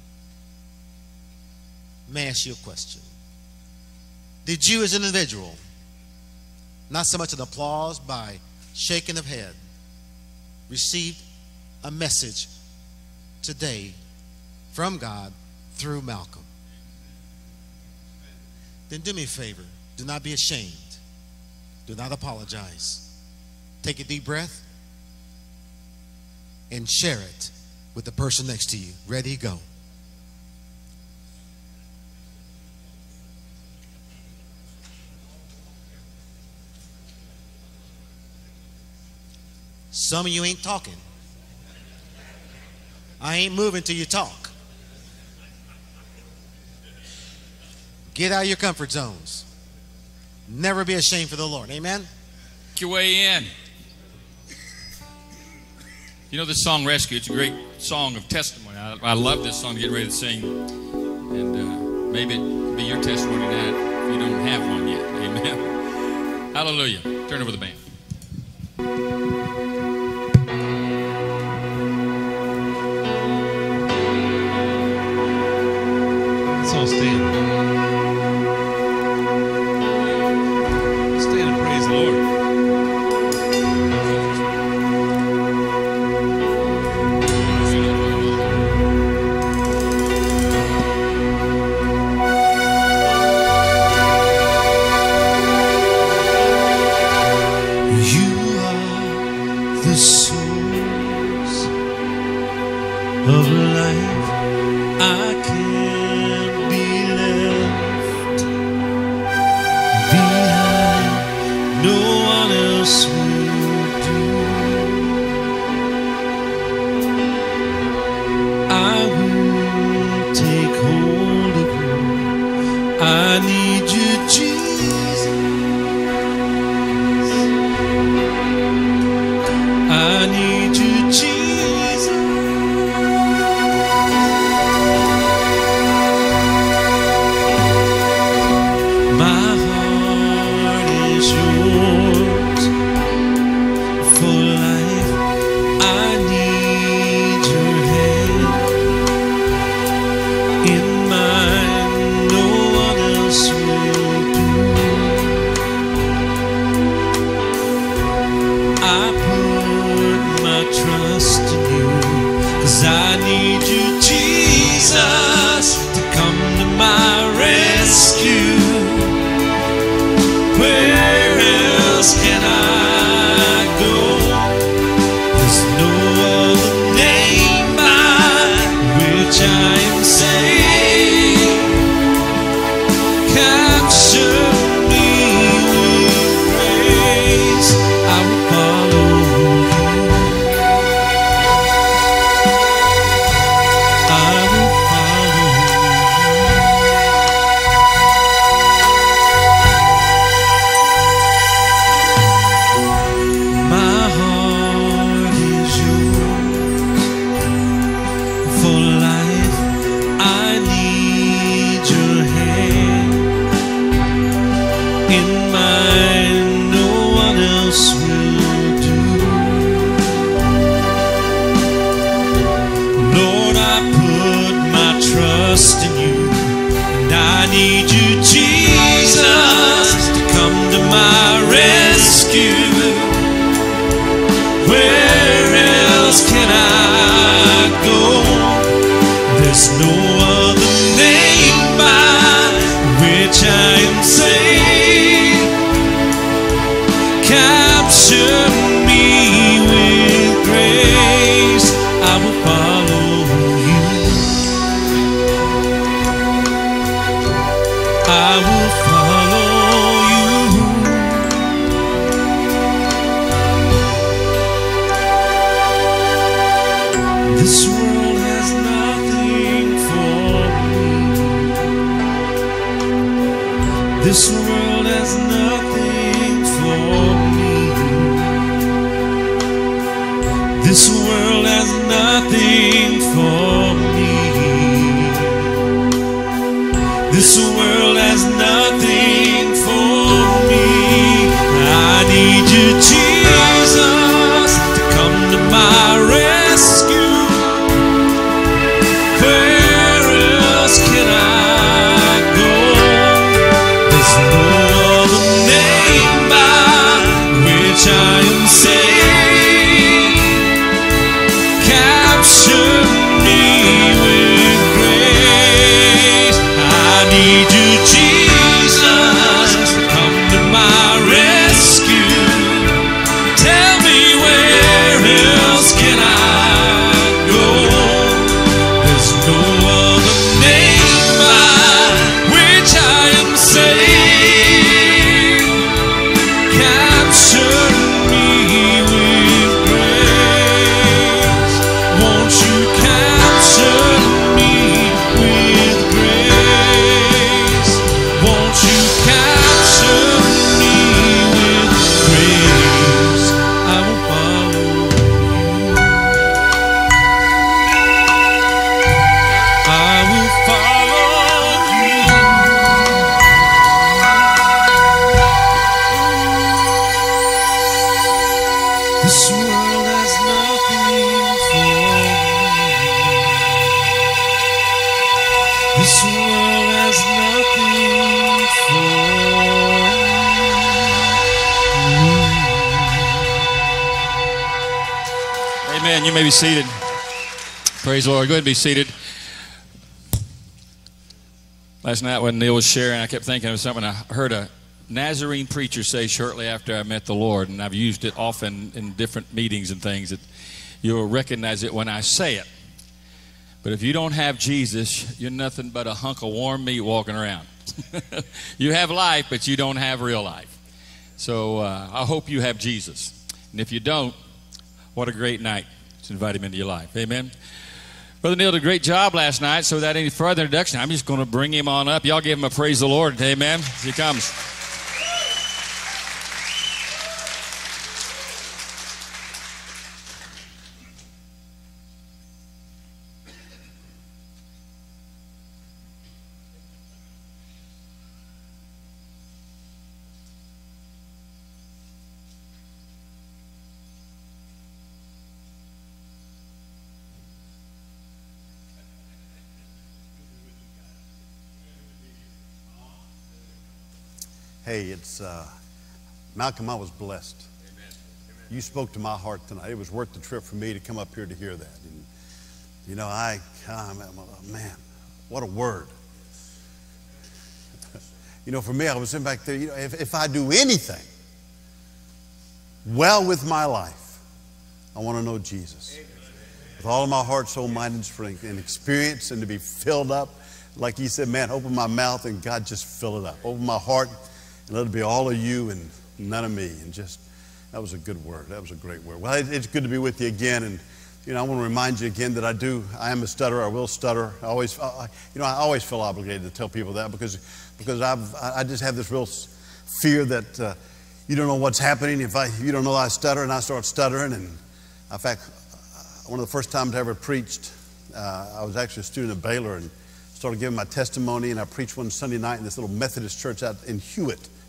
May I ask you a question? Did you as an individual, not so much an applause by shaking of head, receive a message today from God through Malcolm? Then do me a favor. Do not be ashamed. Do not apologize. Take a deep breath and share it with the person next to you. Ready, go. Some of you ain't talking. I ain't moving till you talk. Get out of your comfort zones. Never be ashamed for the Lord. Amen? Make your way in. You know this song, Rescue, it's a great song of testimony. I, I love this song to get ready to sing. And uh, maybe it can be your testimony tonight if you don't have one yet. Amen. Hallelujah. Turn over the band. Let's all stand. Stand and praise the Lord. Of life, I can't be left behind. No one else will do. I will take hold of you. I need you, Jesus. I need you, Jesus. In mine, no one else will do. in mind no one else will do. Lord, I put my trust in you, and I need you, Jesus, to come to my rescue. Where else can I go? There's no other name by which I am saved. Capture me with grace, I will follow you. I will follow you. This world has nothing for me. This world has nothing for me. This world has nothing for me. This world has nothing for me. I need you, Jesus, to come to my rescue. Where else can I go? There's no other name by which I am saved. Capture me with grace. I need you, Jesus, to come to my rescue. Tell me, where else can I go? There's no other name by which I am saved. Capture me with grace. Won't you capture me with grace? Won't you capture me with grace? I will follow you. I will follow you. This world has nothing for me. This world has nothing for me. Amen. You may be seated. Praise the Lord. Go ahead and be seated. Last night when Neil was sharing, I kept thinking of something I heard a Nazarene preacher say shortly after I met the Lord, and I've used it often in different meetings and things, that you'll recognize it when I say it. But if you don't have Jesus, you're nothing but a hunk of warm meat walking around. You have life, but you don't have real life. So uh, I hope you have Jesus. And if you don't, what a great night to invite him into your life. Amen. Brother Neil did a great job last night, so without any further introduction, I'm just going to bring him on up. Y'all give him a praise the Lord. Amen. As he comes. Hey, it's uh, Malcolm, I was blessed. Amen. You spoke to my heart tonight. It was worth the trip for me to come up here to hear that. And, you know, I, oh, man, what a word. You know, for me, I was in back there, you know, if, if I do anything well with my life, I want to know Jesus. Amen. With all of my heart, soul, mind, and strength, and experience, and to be filled up. Like he said, man, open my mouth and God just fill it up. Open my heart and let it be all of you and none of me. And just, that was a good word. That was a great word. Well, it, it's good to be with you again. And, you know, I want to remind you again that I do, I am a stutterer. I will stutter. I always, I, you know, I always feel obligated to tell people that because, because I've, I just have this real fear that uh, you don't know what's happening. If I, you don't know I stutter and I start stuttering. And in fact, one of the first times I ever preached, uh, I was actually a student at Baylor and started giving my testimony, and I preached one Sunday night in this little Methodist church out in Hewitt,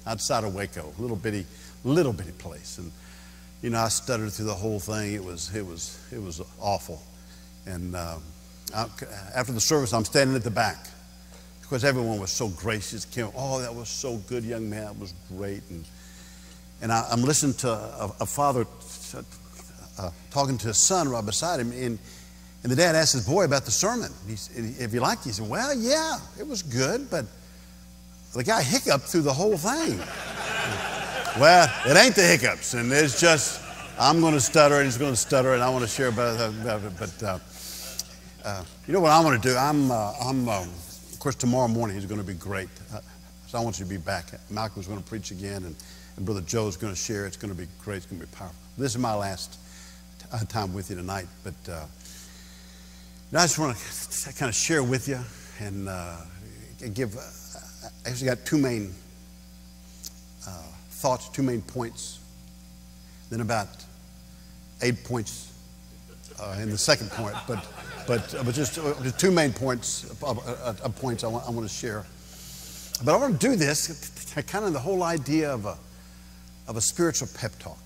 outside of Waco, little bitty, little bitty place. And you know, I stuttered through the whole thing. It was, it was, it was awful. And um, I, after the service, I'm standing at the back. Of course, everyone was so gracious. Came, oh, that was so good, young man. That was great. And and I, I'm listening to a, a father uh, talking to his son right beside him, and and the dad asked his boy about the sermon. He, if you liked it, he said, "Well, yeah, it was good, but the guy hiccuped through the whole thing." Well, it ain't the hiccups, and it's just I'm going to stutter, and he's going to stutter, and I want to share about it. But uh, uh, you know what I want to do? I'm uh, I'm. Um, Of course, tomorrow morning is going to be great. Uh, so I want you to be back. Malcolm's going to preach again, and, and Brother Joe's going to share. It's going to be great. It's going to be powerful. This is my last uh, time with you tonight, but uh, I just want to kind of share with you and uh, give. Uh, I actually got two main uh, thoughts, two main points, then about eight points uh, in the second point, but. But, uh, but just uh, two main points, uh, uh, uh, points I want, I want to share. But I want to do this, kind of the whole idea of a, of a spiritual pep talk.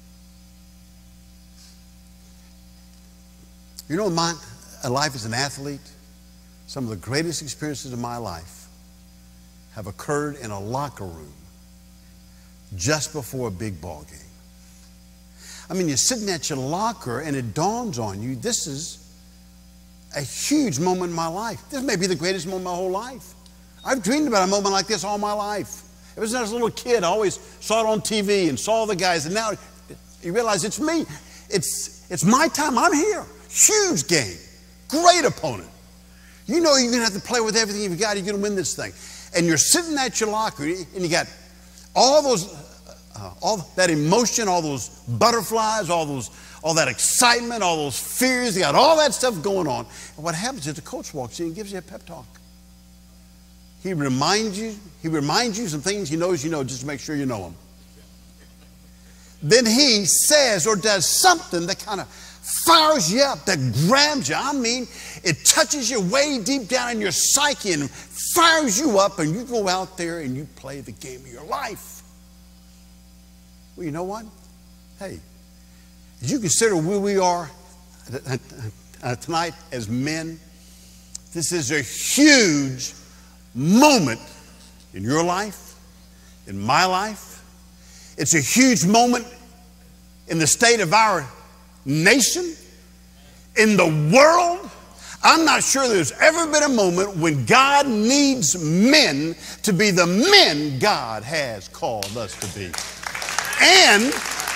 You know, my life as an athlete, some of the greatest experiences of my life have occurred in a locker room just before a big ball game. I mean, you're sitting at your locker and it dawns on you, this is a huge moment in my life. This may be the greatest moment of my whole life. I've dreamed about a moment like this all my life. Ever since I was a little kid, I always saw it on T V and saw the guys, and now you realize it's me. It's, it's my time. I'm here. Huge game. Great opponent. You know you're going to have to play with everything you've got. You're going to win this thing. And you're sitting at your locker, and you got all those, uh, all that emotion, all those butterflies, all those all that excitement, all those fears, you got all that stuff going on. And what happens is the coach walks in and gives you a pep talk. He reminds you, he reminds you some things he knows you know just to make sure you know them. Then he says or does something that kind of fires you up, that grabs you. I mean, it touches you way deep down in your psyche and fires you up, and you go out there and you play the game of your life. Well, you know what? Hey, as you consider where we are tonight as men, this is a huge moment in your life, in my life. It's a huge moment in the state of our nation, in the world. I'm not sure there's ever been a moment when God needs men to be the men God has called us to be. And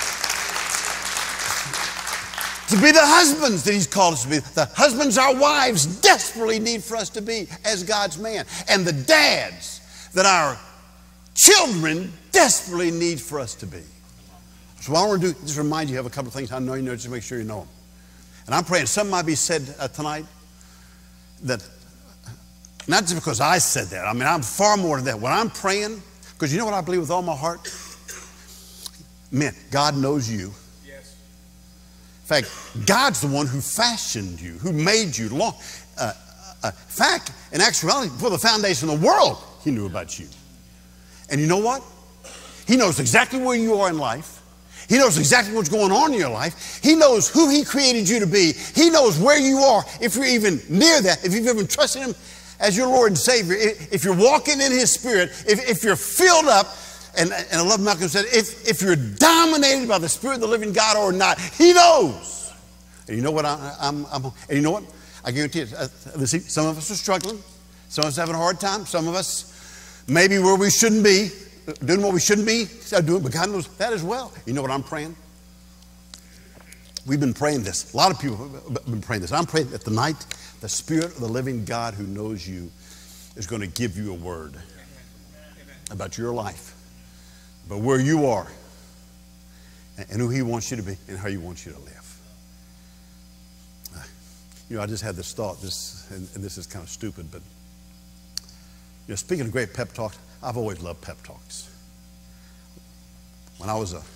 to be the husbands that he's called us to be. The husbands our wives desperately need for us to be as God's man. And the dads that our children desperately need for us to be. So what I want to do, just remind you of a couple of things I know you know, just to make sure you know them. And I'm praying something might be said uh, tonight that, not just because I said that, I mean, I'm far more than that. When I'm praying, because you know what I believe with all my heart? Man, God knows you. In fact, God's the one who fashioned you, who made you long. Uh, uh, in fact, in actuality, before the foundation of the world, he knew about you. And you know what? He knows exactly where you are in life. He knows exactly what's going on in your life. He knows who he created you to be. He knows where you are, if you're even near that, if you've ever trusted him as your Lord and Savior, if you're walking in his Spirit, if, if you're filled up, and, and I love Malcolm said, if, if you're dominated by the Spirit of the living God or not, he knows. And you know what? I, I'm, I'm, and you know what? I guarantee you, uh, see, some of us are struggling. Some of us are having a hard time. Some of us maybe where we shouldn't be, doing what we shouldn't be doing, but God knows that as well. You know what I'm praying? We've been praying this. A lot of people have been praying this. I'm praying that tonight, the Spirit of the living God who knows you is going to give you a word about your life, about where you are, and who he wants you to be, and how he wants you to live. You know, I just had this thought, this, and, and this is kind of stupid, but you know, speaking of great pep talks, I've always loved pep talks. When I was a,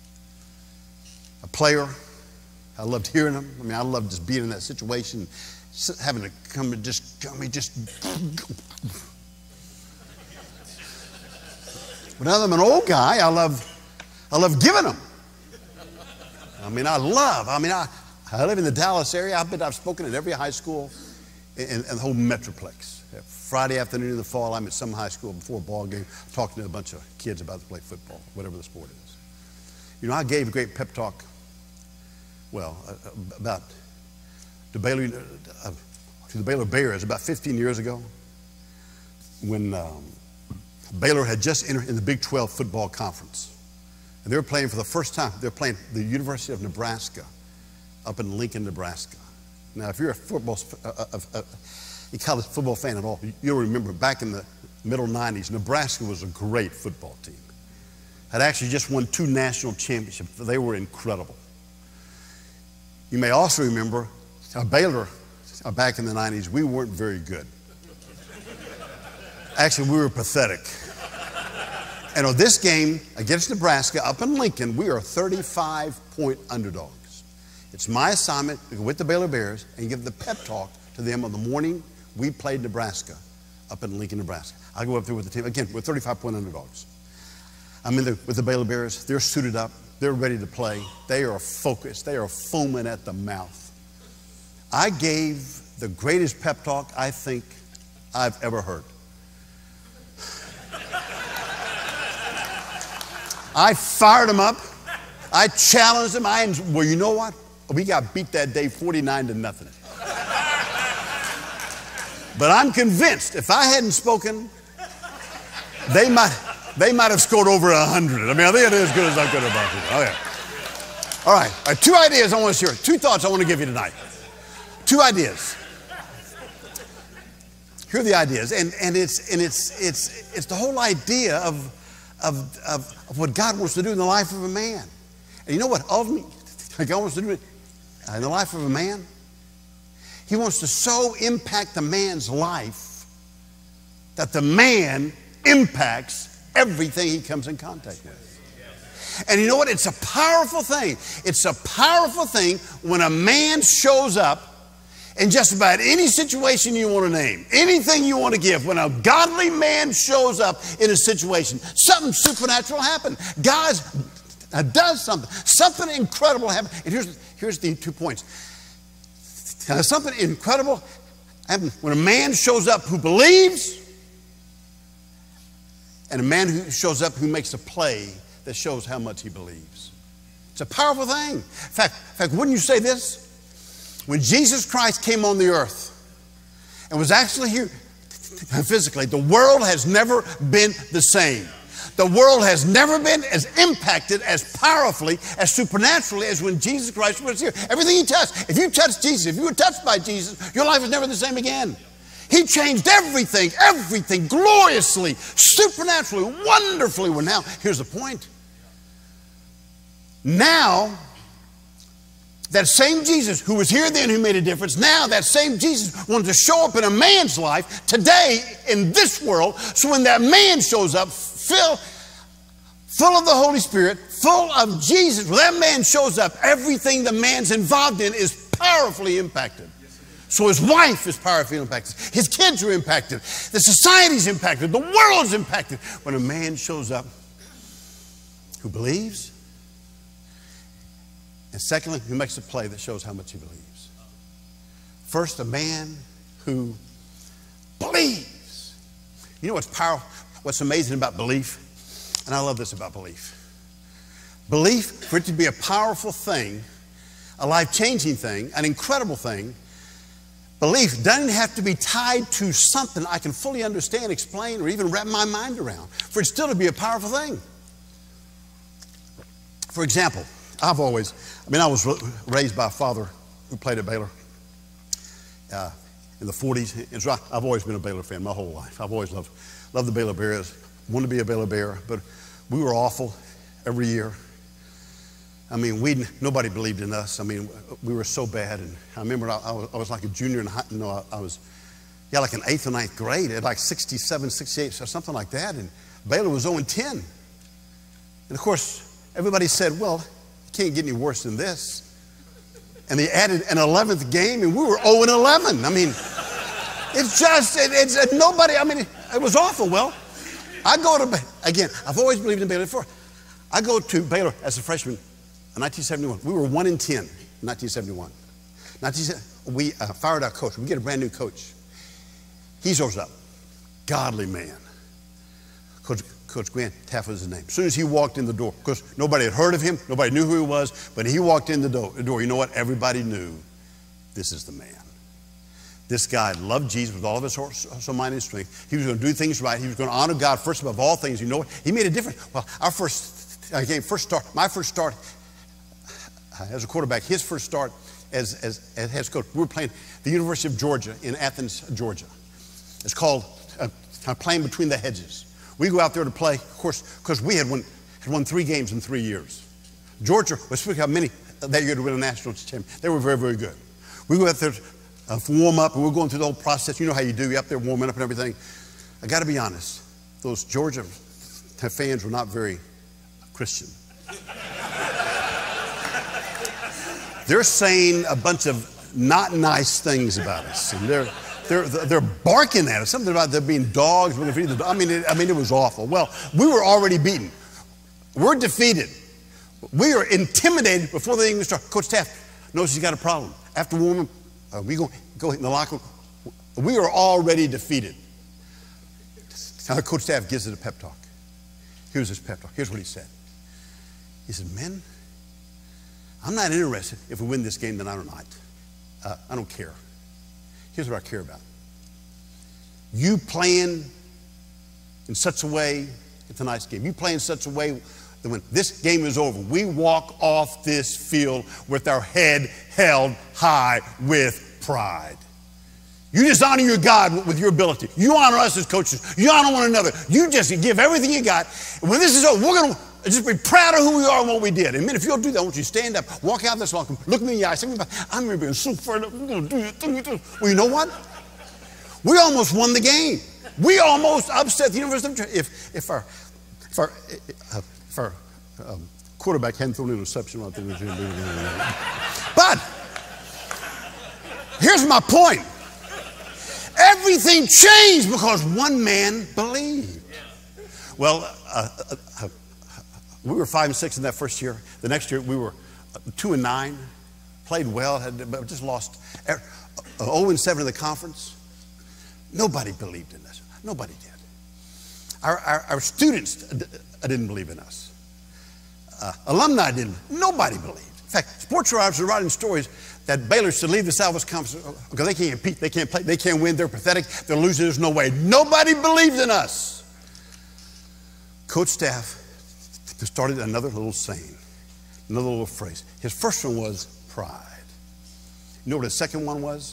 a player, I loved hearing them. I mean, I loved just being in that situation, having to come and just, I mean, just, But now that I'm an old guy, I love, I love giving them. I mean, I love, I mean, I, I live in the Dallas area. I've been, I've spoken at every high school in, in the whole Metroplex. Friday afternoon in the fall, I'm at some high school before a ball game, talking to a bunch of kids about to play football, whatever the sport is. You know, I gave a great pep talk, well, uh, about the Baylor, uh, to the Baylor Bears about fifteen years ago, when um, Baylor had just entered in the Big twelve football conference. And they were playing for the first time, they were playing the University of Nebraska up in Lincoln, Nebraska. Now, if you're a football, uh, uh, uh, a college football fan at all, you'll remember back in the middle nineties, Nebraska was a great football team. Had actually just won two national championships. They were incredible. You may also remember uh, Baylor, uh, back in the nineties, we weren't very good. Actually, we were pathetic. And on this game against Nebraska up in Lincoln, we are thirty-five point underdogs. It's my assignment to go with the Baylor Bears and give the pep talk to them on the morning we played Nebraska up in Lincoln, Nebraska. I go up there with the team. Again, we're thirty-five point underdogs. I'm in the, with the Baylor Bears. They're suited up. They're ready to play. They are focused. They are foaming at the mouth. I gave the greatest pep talk I think I've ever heard. I fired them up. I challenged them. I, well, you know what? We got beat that day forty-nine to nothing. But I'm convinced if I hadn't spoken, they might, they might have scored over a hundred. I mean, I think it is as good as I could about it. Okay. All right. All right. Two ideas I want to share. Two thoughts I want to give you tonight. Two ideas. Here are the ideas, and and it's and it's it's it's the whole idea of of of, of what God wants to do in the life of a man. And you know what? Ultimately, God wants to do in the life of a man. He wants to so impact the man's life that the man impacts everything he comes in contact with. And you know what? It's a powerful thing. It's a powerful thing when a man shows up in just about any situation you want to name, anything you want to give. When a godly man shows up in a situation, something supernatural happens. God does something. Something incredible happens. And here's, here's the two points. Now, something incredible happens when a man shows up who believes and a man who shows up who makes a play that shows how much he believes. It's a powerful thing. In fact, in fact, wouldn't you say this? When Jesus Christ came on the earth and was actually here physically, the world has never been the same. The world has never been as impacted, as powerfully, as supernaturally as when Jesus Christ was here. Everything he touched, if you touched Jesus, if you were touched by Jesus, your life is never the same again. He changed everything, everything, gloriously, supernaturally, wonderfully. Well, now, here's the point. Now, that same Jesus who was here then, who made a difference, now that same Jesus wanted to show up in a man's life today in this world. So when that man shows up, Full, full of the Holy Spirit, full of Jesus. When that man shows up, everything the man's involved in is powerfully impacted. So his wife is powerfully impacted. His kids are impacted. The society's impacted. The world's impacted. When a man shows up who believes, and secondly, who makes a play that shows how much he believes. First, a man who believes. You know what's powerful? What's amazing about belief, and I love this about belief. Belief, for it to be a powerful thing, a life-changing thing, an incredible thing, belief doesn't have to be tied to something I can fully understand, explain, or even wrap my mind around, for it still to be a powerful thing. For example, I've always, I mean, I was raised by a father who played at Baylor uh, in the forties. And so I've always been a Baylor fan my whole life. I've always loved Love the Baylor Bears, wanted to be a Baylor Bear, but we were awful every year. I mean, we nobody believed in us. I mean, we were so bad. And I remember I, I, was, I was like a junior in high, no, I, I was, yeah, like in eighth or ninth grade, at like sixty-seven, sixty-eight, or something like that. And Baylor was oh and ten. And of course, everybody said, well, it can't get any worse than this. And they added an eleventh game, and we were oh and eleven. I mean, it's just, it, it's uh, nobody, I mean, it, it was awful. Well, I go to, again, I've always believed in Baylor. Before. I go to Baylor as a freshman in nineteen seventy-one. We were one in ten in nineteen seventy-one. nineteen, we uh, fired our coach. We get a brand new coach. He shows up. Godly man. Coach, Coach Gwen Taff was his name. As soon as he walked in the door, because nobody had heard of him, nobody knew who he was, but he walked in the door, the door. You know what? Everybody knew this is the man. This guy loved Jesus with all of his heart, soul, mind, and strength. He was going to do things right. He was going to honor God first above all things. You know what? He made a difference. Well, our first game, first start, my first start as a quarterback, his first start as, as, as head coach, we were playing the University of Georgia in Athens, Georgia. It's called uh, playing between the hedges. We go out there to play, of course, because we had won, had won three games in three years. Georgia was speaking how many that year to win a national championship. They were very, very good. We go out there uh, for warm up, and we're going through the whole process. You know how you do. You're up there warming up and everything. I got to be honest. Those Georgia fans were not very Christian. They're saying a bunch of not nice things about us, and they're they're they're barking at us. Something about there being dogs. I mean, it, I mean, it was awful. Well, we were already beaten. We're defeated. We are intimidated before the English start. Coach Taft knows he's got a problem. After warming, uh, we go go in the locker room. We are already defeated. Now, Coach Taft gives it a pep talk. Here's his pep talk. Here's what he said. He said, "Men, I'm not interested if we win this game tonight or not. Uh, I don't care. Here's what I care about. You playing in such a way in tonight's game. You play in such a way that when this game is over, we walk off this field with our head held high with pride. You just honor your God with your ability. You honor us as coaches. You honor one another. You just give everything you got. When this is over, we're going to just be proud of who we are and what we did. And man, if you'll do that, I want you to stand up, walk out this locker room, look me in the eye, say, I remember being so afraid of, we're going to do it. Well, you know what? We almost won the game. We almost upset the University of Georgia. If, if our, if our, if our um, quarterback hadn't thrown an interception, I think we was going to do it. But here's my point. Everything changed because one man believed. Well, uh, uh, uh, we were five and six in that first year. The next year we were two and nine, played well, had but just lost. Uh, zero and seven in the conference. Nobody believed in us. Nobody did. Our, our, our students didn't believe in us. Uh, alumni didn't. Nobody believed. In fact, sports writers are writing stories that Baylor should leave the Southwest Conference because they can't compete, they can't play, they can't win, they're pathetic, they're losing, there's no way. Nobody believed in us. Coach Staff started another little saying, another little phrase. His first one was pride. You know what his second one was?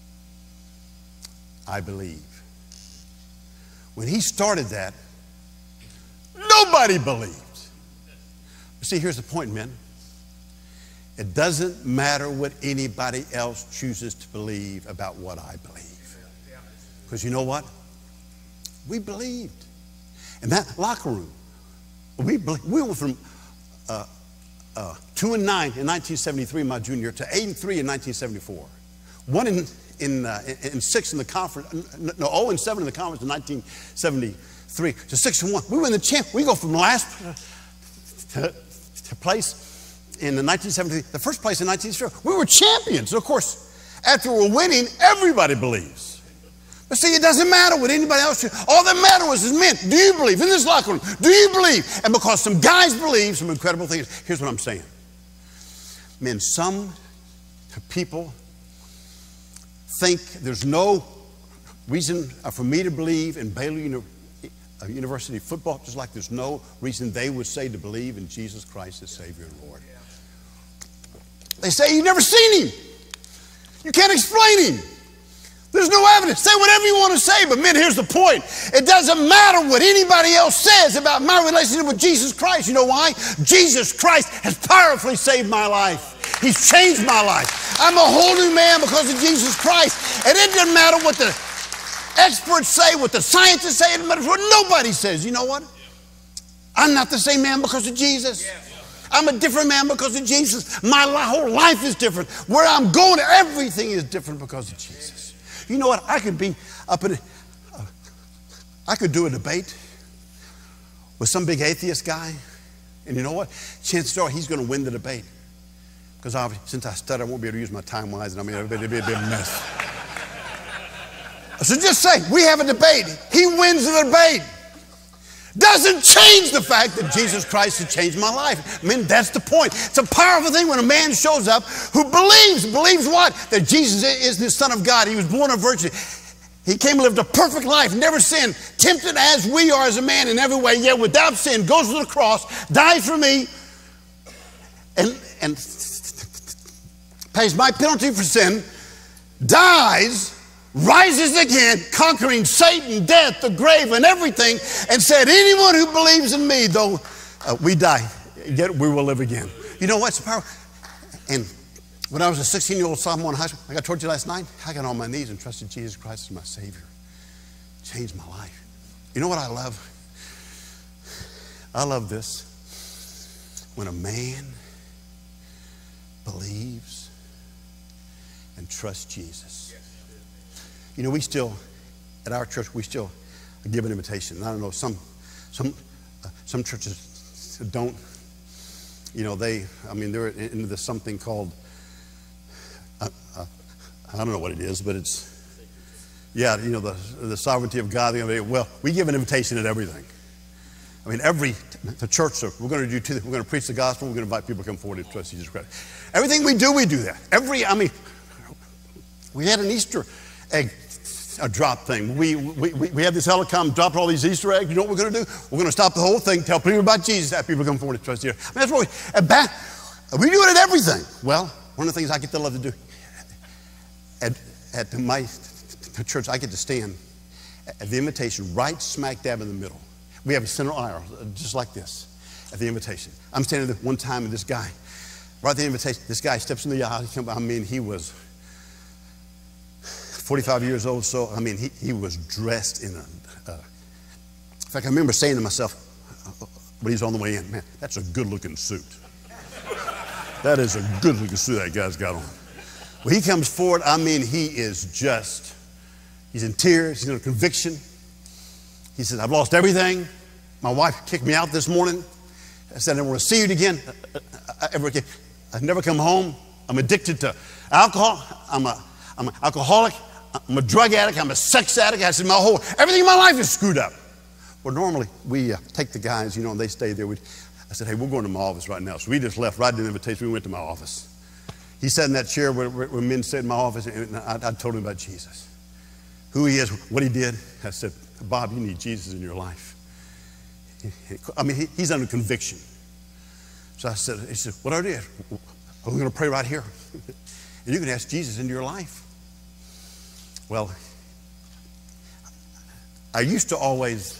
I believe. When he started that, nobody believed. But see, here's the point, men. It doesn't matter what anybody else chooses to believe about what I believe. Because you know what? We believed. In that locker room, we, believed. We went from uh, uh, two and nine in nineteen seventy-three, my junior year, to eight and three in nineteen seventy-four. One in, in, uh, in six in the conference, no, zero and seven in the conference in nineteen seventy-three to six and one. We win the champ. We go from last to, to place in the nineteen seventy-three, the first place in nineteen seventy-four. We were champions. Of course, after we're winning, everybody believes. But see, it doesn't matter what anybody else does. All that matters was is men. Do you believe in this locker room? Do you believe? And because some guys believe some incredible things, here's what I'm saying. Men, some people think there's no reason for me to believe in Baylor Uni- University football, just like there's no reason they would say to believe in Jesus Christ as Savior and Lord. They say you've never seen him. You can't explain him. There's no evidence. Say whatever you want to say, but men, here's the point. It doesn't matter what anybody else says about my relationship with Jesus Christ. You know why? Jesus Christ has powerfully saved my life. He's changed my life. I'm a whole new man because of Jesus Christ. And it doesn't matter what the experts say, what the scientists say, it doesn't matter what nobody says. You know what? I'm not the same man because of Jesus. I'm a different man because of Jesus. My whole life is different. Where I'm going, everything is different because of Jesus. You know what? I could be up in, uh, I could do a debate with some big atheist guy. And you know what? Chances are he's going to win the debate. Because since I stutter, I won't be able to use my time wise, and I mean, it'll be, it'll be a big mess. So just say, we have a debate. He wins the debate. Doesn't change the fact that Jesus Christ has changed my life. I mean, that's the point. It's a powerful thing when a man shows up who believes, believes what? That Jesus is the Son of God. He was born of virgin. He came and lived a perfect life, never sinned, tempted as we are as a man in every way, yet without sin, goes to the cross, dies for me, and, and pays my penalty for sin, dies, rises again, conquering Satan, death, the grave, and everything, and said, anyone who believes in me, though uh, we die, yet we will live again. You know what's the power? And when I was a sixteen-year-old sophomore in high school, like I told you last night, I got on my knees and trusted Jesus Christ as my Savior. Changed my life. You know what I love? I love this. When a man believes and trusts Jesus. You know, we still, at our church, we still give an invitation. And I don't know, some, some, uh, some churches don't, you know, they, I mean, they're into this something called, uh, uh, I don't know what it is, but it's, yeah, you know, the, the sovereignty of God. Well, we give an invitation at everything. I mean, every, the church, we're going to do two, we're going to preach the gospel, we're going to invite people to come forward and trust Jesus Christ. Everything we do, we do that. Every, I mean, we had an Easter egg a drop thing. We, we, we had this helicom drop all these Easter eggs. You know what we're going to do? We're going to stop the whole thing, tell people about Jesus, have people come forward and trust Jesus. I mean, that's what we, at back, we do it at everything. Well, one of the things I get to love to do, at, at my church, I get to stand at the invitation right smack dab in the middle. We have a center aisle, just like this, at the invitation. I'm standing there one time, and this guy, right at the invitation, this guy steps in the aisle. He come, I mean, he was forty-five years old, so, I mean, he, he was dressed in a, uh, in fact, I remember saying to myself, when he's on the way in, man, that's a good-looking suit. That is a good-looking suit that guy's got on. When he comes forward, I mean, he is just, he's in tears, he's in a conviction. He says, I've lost everything. My wife kicked me out this morning. I said, I don't want to see you again. I, I, ever again. I've never come home. I'm addicted to alcohol. I'm a, I'm an alcoholic. I'm a drug addict. I'm a sex addict. I said, my whole, everything in my life is screwed up. Well, normally we uh, take the guys, you know, and they stay there. We'd, I said, hey, we're going to my office right now. So we just left right in the invitation. We went to my office. He sat in that chair where, where, where men sat in my office, and I, I told him about Jesus, who he is, what he did. I said, Bob, you need Jesus in your life. I mean, he, he's under conviction. So I said, he said, what are you? Are we going to pray right here? And you can ask Jesus into your life. Well, I used to always,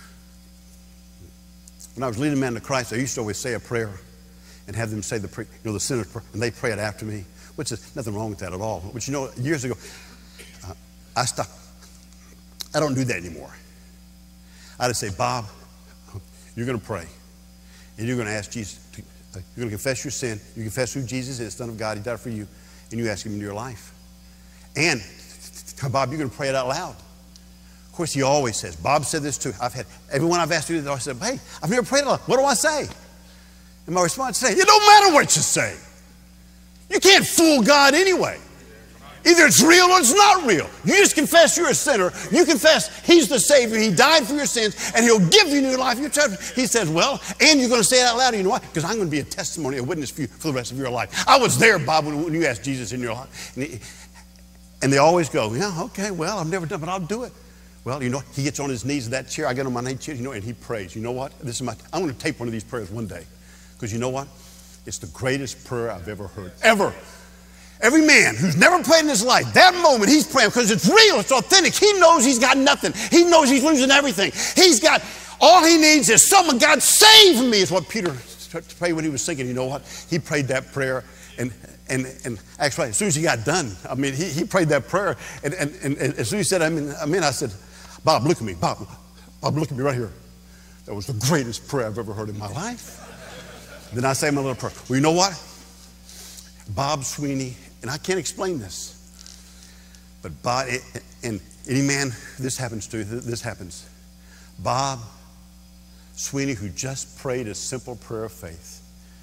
when I was leading men to Christ, I used to always say a prayer and have them say the prayer, you know, the sinner's prayer, and they pray it after me, which is nothing wrong with that at all. But you know, years ago, uh, I stopped. I don't do that anymore. I just say, Bob, you're going to pray, and you're going to ask Jesus, to, uh, you're going to confess your sin, you confess who Jesus is, Son of God, He died for you, and you ask Him into your life. And, Bob, you're going to pray it out loud. Of course, he always says, Bob said this too. I've had, everyone I've asked to do this, I said, hey, I've never prayed it out loud. What do I say? And my response is, it don't matter what you say. You can't fool God anyway. Either it's real or it's not real. You just confess you're a sinner. You confess He's the Savior. He died for your sins, and He'll give you new life. He says, well, and you're going to say it out loud. You know why? Because I'm going to be a testimony, a witness for you for the rest of your life. I was there, Bob, when, when you asked Jesus in your life. And, he, and they always go, yeah, okay, well, I've never done it, but I'll do it. Well, you know, he gets on his knees in that chair. I get on my knees, you know, and he prays. You know what? This is my, I'm going to tape one of these prayers one day. Because you know what? It's the greatest prayer I've ever heard. Ever. Every man who's never prayed in his life, that moment he's praying because it's real, it's authentic. He knows he's got nothing. He knows he's losing everything. He's got, all he needs is someone, God save me, is what Peter prayed when he was singing. You know what? He prayed that prayer, and and and actually, as soon as he got done, I mean, he, he prayed that prayer, and, and, and, and as soon as he said, I mean, I mean, I said, Bob, look at me. Bob, Bob, look at me right here. That was the greatest prayer I've ever heard in my life. Then I say my little prayer. Well, you know what? Bob Sweeney, and I can't explain this, but Bob, and any man this happens to, this happens. Bob Sweeney, who just prayed a simple prayer of faith.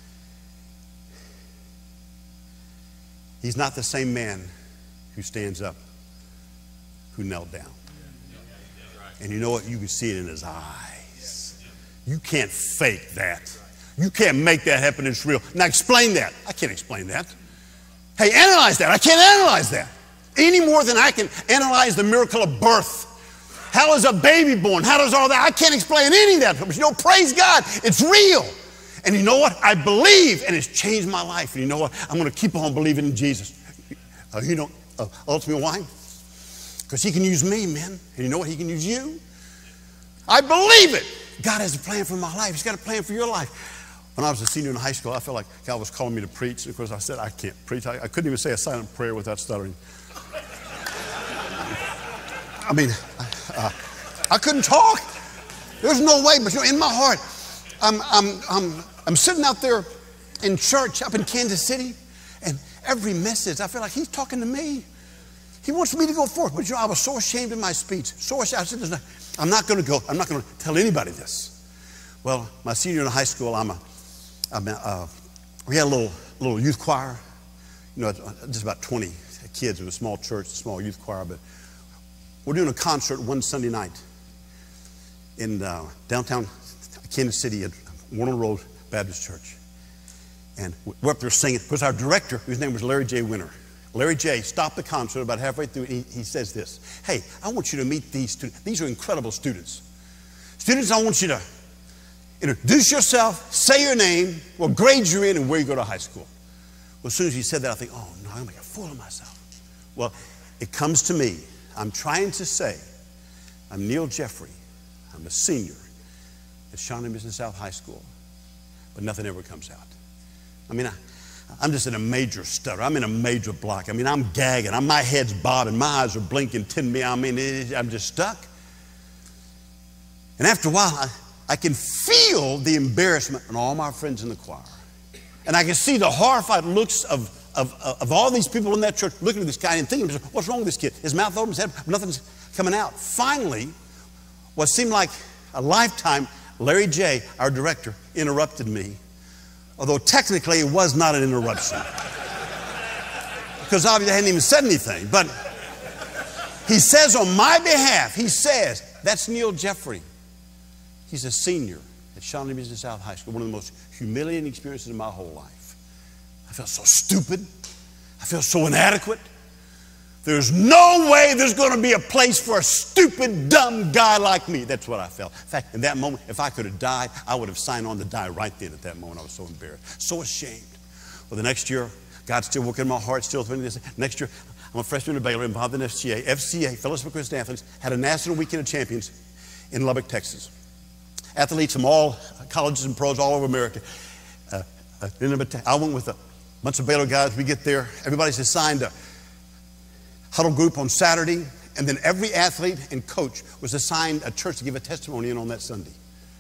He's not the same man who stands up, who knelt down. And you know what? You can see it in his eyes. You can't fake that. You can't make that happen. It's real. Now explain that. I can't explain that. Hey, analyze that. I can't analyze that any more than I can analyze the miracle of birth. How is a baby born? How does all that? I can't explain any of that. But you know, praise God, it's real. And you know what? I believe, and it's changed my life. And you know what? I'm going to keep on believing in Jesus. Uh, you know, uh, ultimately why? Because he can use me, man. And you know what? He can use you. I believe it. God has a plan for my life. He's got a plan for your life. When I was a senior in high school, I felt like God was calling me to preach. And of course, I said, I can't preach. I, I couldn't even say a silent prayer without stuttering. I mean, uh, I couldn't talk. There's no way. But you know, in my heart, I'm, I'm, I'm, I'm sitting out there in church up in Kansas City, and every message, I feel like he's talking to me. He wants me to go forth. But you know, I was so ashamed in my speech. So ashamed. I said, There's no, I'm not going to go. I'm not going to tell anybody this. Well, my senior in high school, I'm a, I'm a uh, we had a little, little youth choir. You know, just about twenty kids in a small church, a small youth choir. But we're doing a concert one Sunday night in uh, downtown Kansas City at Warner Road Baptist Church. And we're up there singing. Because our director, whose name was Larry J. Winter, Larry J. stopped the concert about halfway through. And he, he says this, hey, I want you to meet these students. These are incredible students. Students, I want you to introduce yourself, say your name, what grade you're in, and where you go to high school. Well, as soon as he said that, I think, oh, no, I'm going to make a fool of myself. Well, it comes to me. I'm trying to say, I'm Neil Jeffrey. I'm a senior at Shawnee Mission South High School, but nothing ever comes out. I mean, I, I'm just in a major stutter. I'm in a major block. I mean, I'm gagging. I'm, my head's bobbing. My eyes are blinking. Ten me. I mean, it, I'm just stuck. And after a while, I, I can feel the embarrassment in all my friends in the choir. And I can see the horrified looks of, of, of all these people in that church looking at this guy and thinking, what's wrong with this kid? His mouth open, his head, nothing's coming out. Finally, what seemed like a lifetime, Larry J., our director, interrupted me. Although technically it was not an interruption. Because obviously I hadn't even said anything. But he says on my behalf, he says, that's Neil Jeffrey. He's a senior at Shawnee Mission South High School. One of the most humiliating experiences in my whole life. I felt so stupid. I felt so inadequate. There's no way there's going to be a place for a stupid, dumb guy like me. That's what I felt. In fact, in that moment, if I could have died, I would have signed on to die right then at that moment. I was so embarrassed, so ashamed. Well, the next year, God's still working in my heart, still doing this. Next year, I'm a freshman at Baylor, involved in F C A. F C A, Fellowship of Christian Athletes, had a National Weekend of Champions in Lubbock, Texas. Athletes from all colleges and pros all over America. Uh, I went with a bunch of Baylor guys. We get there. Everybody's assigned a huddle group on Saturday, and then every athlete and coach was assigned a church to give a testimony in on that Sunday.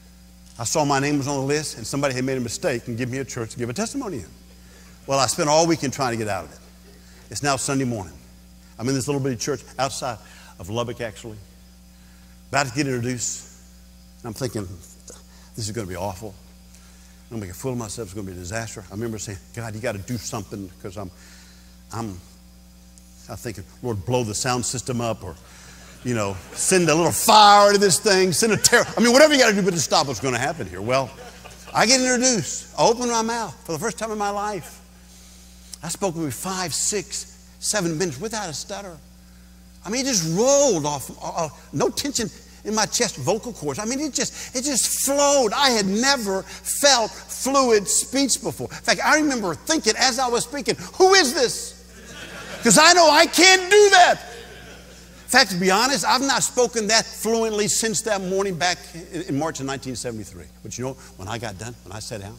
I saw my name was on the list, and somebody had made a mistake and give me a church to give a testimony in. Well, I spent all weekend trying to get out of it. It's now Sunday morning. I'm in this little bitty church outside of Lubbock, actually, about to get introduced. And I'm thinking, this is going to be awful. I'm going to make a fool of myself. It's going to be a disaster. I remember saying, God, you got to do something because I'm, I'm, I'm thinking, Lord, blow the sound system up or, you know, send a little fire to this thing, send a terror. I mean, whatever you got to do but to stop what's going to happen here. Well, I get introduced. I open my mouth for the first time in my life. I spoke maybe five, six, seven minutes without a stutter. I mean, it just rolled off, uh, no tension in my chest, vocal cords. I mean, it just, it just flowed. I had never felt fluid speech before. In fact, I remember thinking as I was speaking, who is this? Because I know I can't do that. In fact, to be honest, I've not spoken that fluently since that morning back in March of nineteen seventy-three. But you know, when I got done, when I sat down,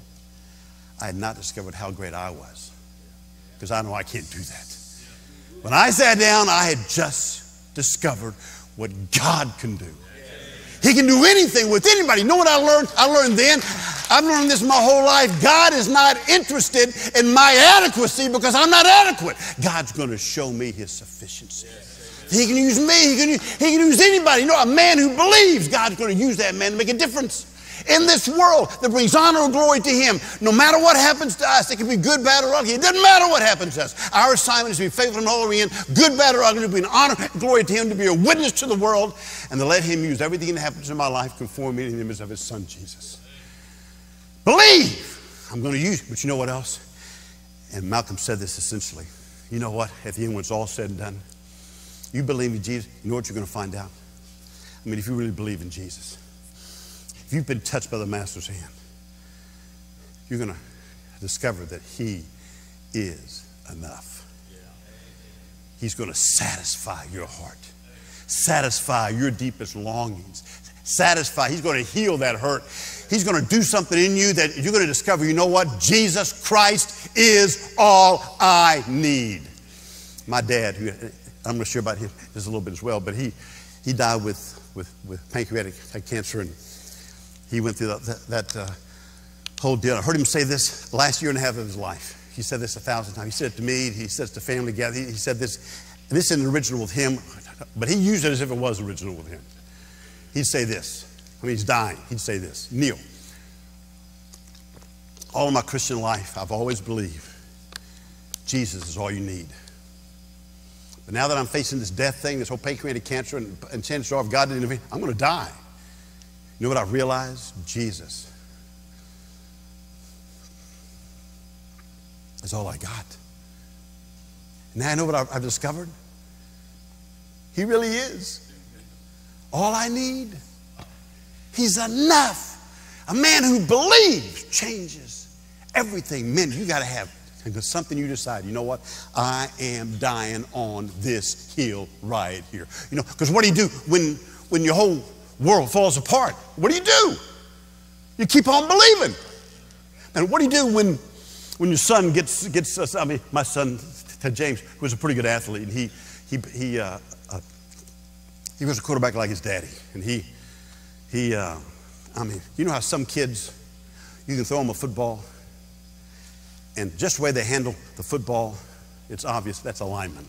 I had not discovered how great I was. Because I know I can't do that. When I sat down, I had just discovered what God can do. He can do anything with anybody. You know what I learned? I learned then, I've learned this my whole life. God is not interested in my adequacy because I'm not adequate. God's going to show me his sufficiency. He can use me. He can use, he can use anybody. You know, a man who believes God's going to use that man to make a difference. in this world that brings honor and glory to Him. No matter what happens to us, it can be good, bad, or ugly. It doesn't matter what happens to us. Our assignment is to be faithful and holy in good, bad, or ugly, to bring honor and glory to Him, to be a witness to the world, and to let Him use everything that happens in my life conform me to the image of His Son, Jesus. Believe. I'm going to use it, but you know what else? And Malcolm said this essentially. You know what? At the end, when it's all said and done, you believe in Jesus, you know what you're going to find out? I mean, if you really believe in Jesus, if you've been touched by the Master's hand, you're going to discover that He is enough. He's going to satisfy your heart, satisfy your deepest longings, satisfy. He's going to heal that hurt. He's going to do something in you that you're going to discover, you know what? Jesus Christ is all I need. My dad, who, I'm going to share about him just a little bit as well, but he, he died with, with, with pancreatic cancer, and he went through that, that, that uh, whole deal. I heard him say this last year and a half of his life. He said this a thousand times. He said it to me. He says to family gathering. He, he said this, and this isn't original with him, but he used it as if it was original with him. He'd say this. I mean, he's dying. He'd say this. Neil, all of my Christian life, I've always believed Jesus is all you need. But now that I'm facing this death thing, this whole pancreatic cancer, and, and chances are if God didn't intervene, I'm going to die. You know what I realized? Jesus is all I got. Now I know what I've, I've discovered. He really is all I need. He's enough. A man who believes changes everything. Men, you got to have something you decide. You know what? I am dying on this hill right here. You know, because what do you do when, when your whole world falls apart? What do you do? You keep on believing. And what do you do when, when your son gets, gets us? I mean, my son, James, was a pretty good athlete, and he, he, he, uh, uh, he was a quarterback like his daddy. And he, he, uh, I mean, you know how some kids, you can throw them a football, and just the way they handle the football, it's obvious that's a lineman.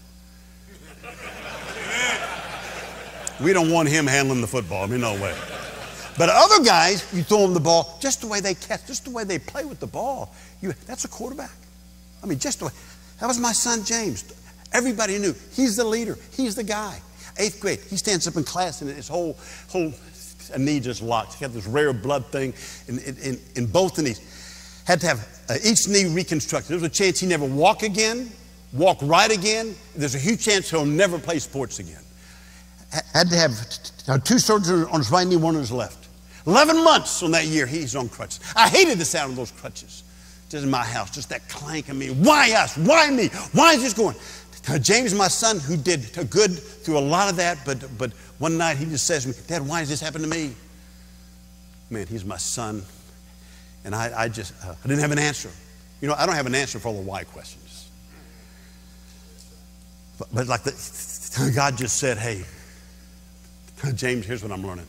We don't want him handling the football. I mean, no way. But other guys, you throw them the ball, just the way they catch, just the way they play with the ball. You, that's a quarterback. I mean, just the way. That was my son, James. Everybody knew. He's the leader. He's the guy. Eighth grade, he stands up in class, and his whole, whole knee just locked. He had this rare blood thing in, in, in both the knees. Had to have uh, each knee reconstructed. There was a chance he never walk again, walk right again. There's a huge chance he'll never play sports again. H- had to have t- two surgeries on his right knee, one on his left. Eleven months on that year, he's on crutches. I hated the sound of those crutches. Just in my house, just that clank. I mean, why us? Why me? Why is this going? Uh, James, my son, who did good through a lot of that, but, but one night he just says to me, Dad, why does this happen to me? Man, he's my son. And I, I just, uh, I didn't have an answer. You know, I don't have an answer for all the why questions. But, but like the, God just said, hey, James, here's what I'm learning.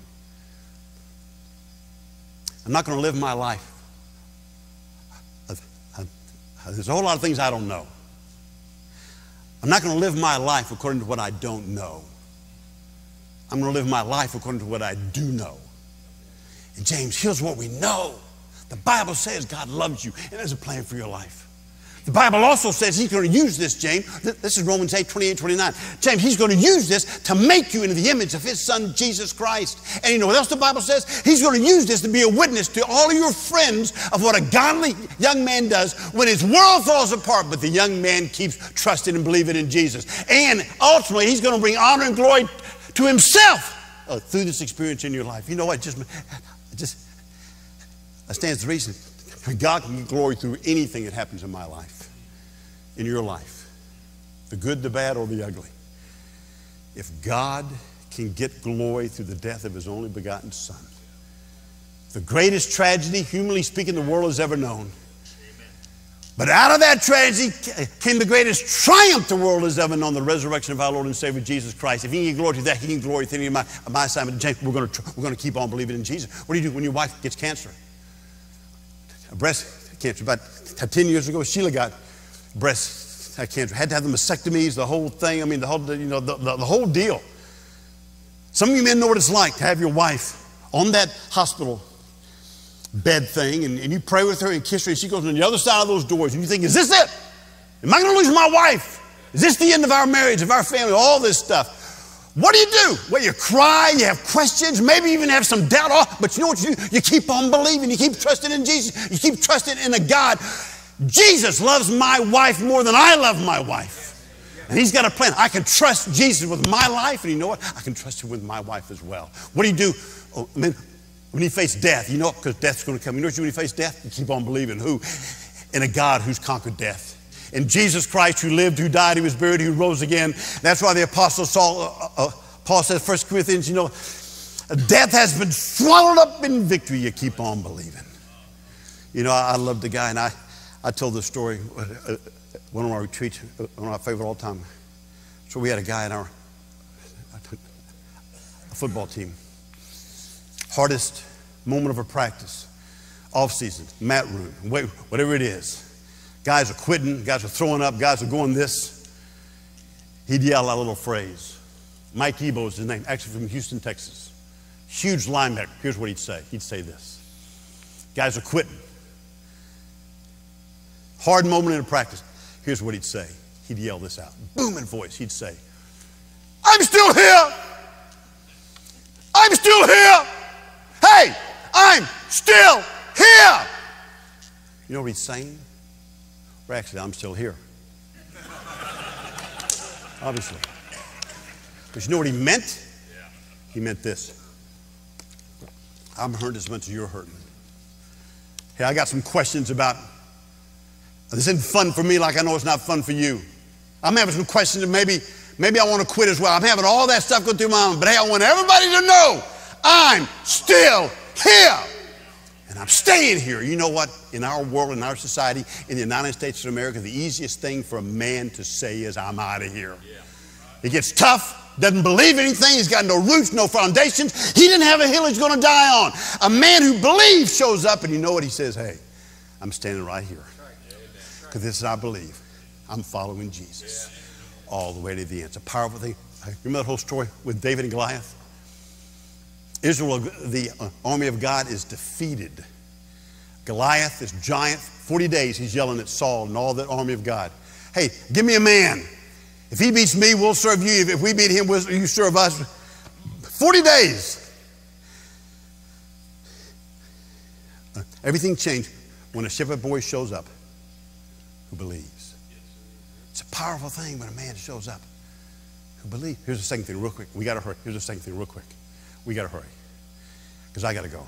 I'm not going to live my life. Uh, uh, there's a whole lot of things I don't know. I'm not going to live my life according to what I don't know. I'm going to live my life according to what I do know. And James, here's what we know. The Bible says God loves you and has a plan for your life. The Bible also says He's going to use this, James. This is Romans eight, twenty-eight, twenty-nine. James, He's going to use this to make you into the image of His Son, Jesus Christ. And you know what else the Bible says? He's going to use this to be a witness to all of your friends of what a godly young man does when his world falls apart, but the young man keeps trusting and believing in Jesus. And ultimately, He's going to bring honor and glory to Himself uh, through this experience in your life. You know what? Just, just that stands to reason. God can get glory through anything that happens in my life, in your life, the good, the bad, or the ugly. If God can get glory through the death of His only begotten Son, the greatest tragedy, humanly speaking, the world has ever known. But out of that tragedy came the greatest triumph the world has ever known, the resurrection of our Lord and Savior, Jesus Christ. If He can get glory to that, He can get glory to any of my, my assignment. James, we're going to, we're going to keep on believing in Jesus. What do you do when your wife gets cancer? Breast cancer. About ten years ago, Sheila got breast cancer. Had to have the mastectomies, the whole thing. I mean, the whole, you know, the, the, the whole deal. Some of you men know what it's like to have your wife on that hospital bed thing, and, and you pray with her and kiss her, and she goes on the other side of those doors, and you think, is this it? Am I going to lose my wife? Is this the end of our marriage, of our family, all this stuff? What do you do? Well, you cry, you have questions, maybe even have some doubt, oh, but you know what you do? You keep on believing, you keep trusting in Jesus, you keep trusting in a God. Jesus loves my wife more than I love my wife. And he's got a plan. I can trust Jesus with my life, and you know what? I can trust him with my wife as well. What do you do? Oh, I mean, when you face death, you know, because death's going to come. You know what you do when you face death? You keep on believing who? In a God who's conquered death. In Jesus Christ, who lived, who died, who was buried, who rose again. That's why the Apostle Saul, uh, uh, Paul says, First Corinthians, you know, death has been swallowed up in victory. You keep on believing. You know, I, I love the guy, and I, I told this story uh, one of our retreats, uh, one of our favorite all time. So we had a guy in our a football team. Hardest moment of a practice, off season, mat room, whatever it is. Guys are quitting, guys are throwing up, guys are going this. He'd yell out a little phrase. Mike Ebo is his name, actually from Houston, Texas. Huge linebacker. Here's what he'd say. He'd say this. Guys are quitting. Hard moment in a practice. Here's what he'd say. He'd yell this out. Booming voice. He'd say, I'm still here. I'm still here. Hey, I'm still here. You know what he's saying? Well, actually, I'm still here. Obviously. But you know what he meant? He meant this. I'm hurting as much as you're hurting. Hey, I got some questions about, this isn't fun for me like I know it's not fun for you. I'm having some questions and maybe, maybe I want to quit as well. I'm having all that stuff go through my mind, but hey, I want everybody to know I'm still here. And I'm staying here. You know what? In our world, in our society, in the United States of America, the easiest thing for a man to say is, I'm out of here. Yeah. He gets tough, doesn't believe anything. He's got no roots, no foundations. He didn't have a hill he's going to die on. A man who believes shows up, and you know what he says? Hey, I'm standing right here. Because this is, I believe. I'm following Jesus all the way to the end. It's a powerful thing. Remember that whole story with David and Goliath? Israel, the army of God, is defeated. Goliath, this giant, forty days he's yelling at Saul and all the army of God. Hey, give me a man. If he beats me, we'll serve you. If we beat him, we'll, you serve us. forty days. Everything changed when a shepherd boy shows up who believes. It's a powerful thing when a man shows up who believes. Here's the second thing real quick. We got to hurry. Here's the second thing real quick. We got to hurry because I got to go.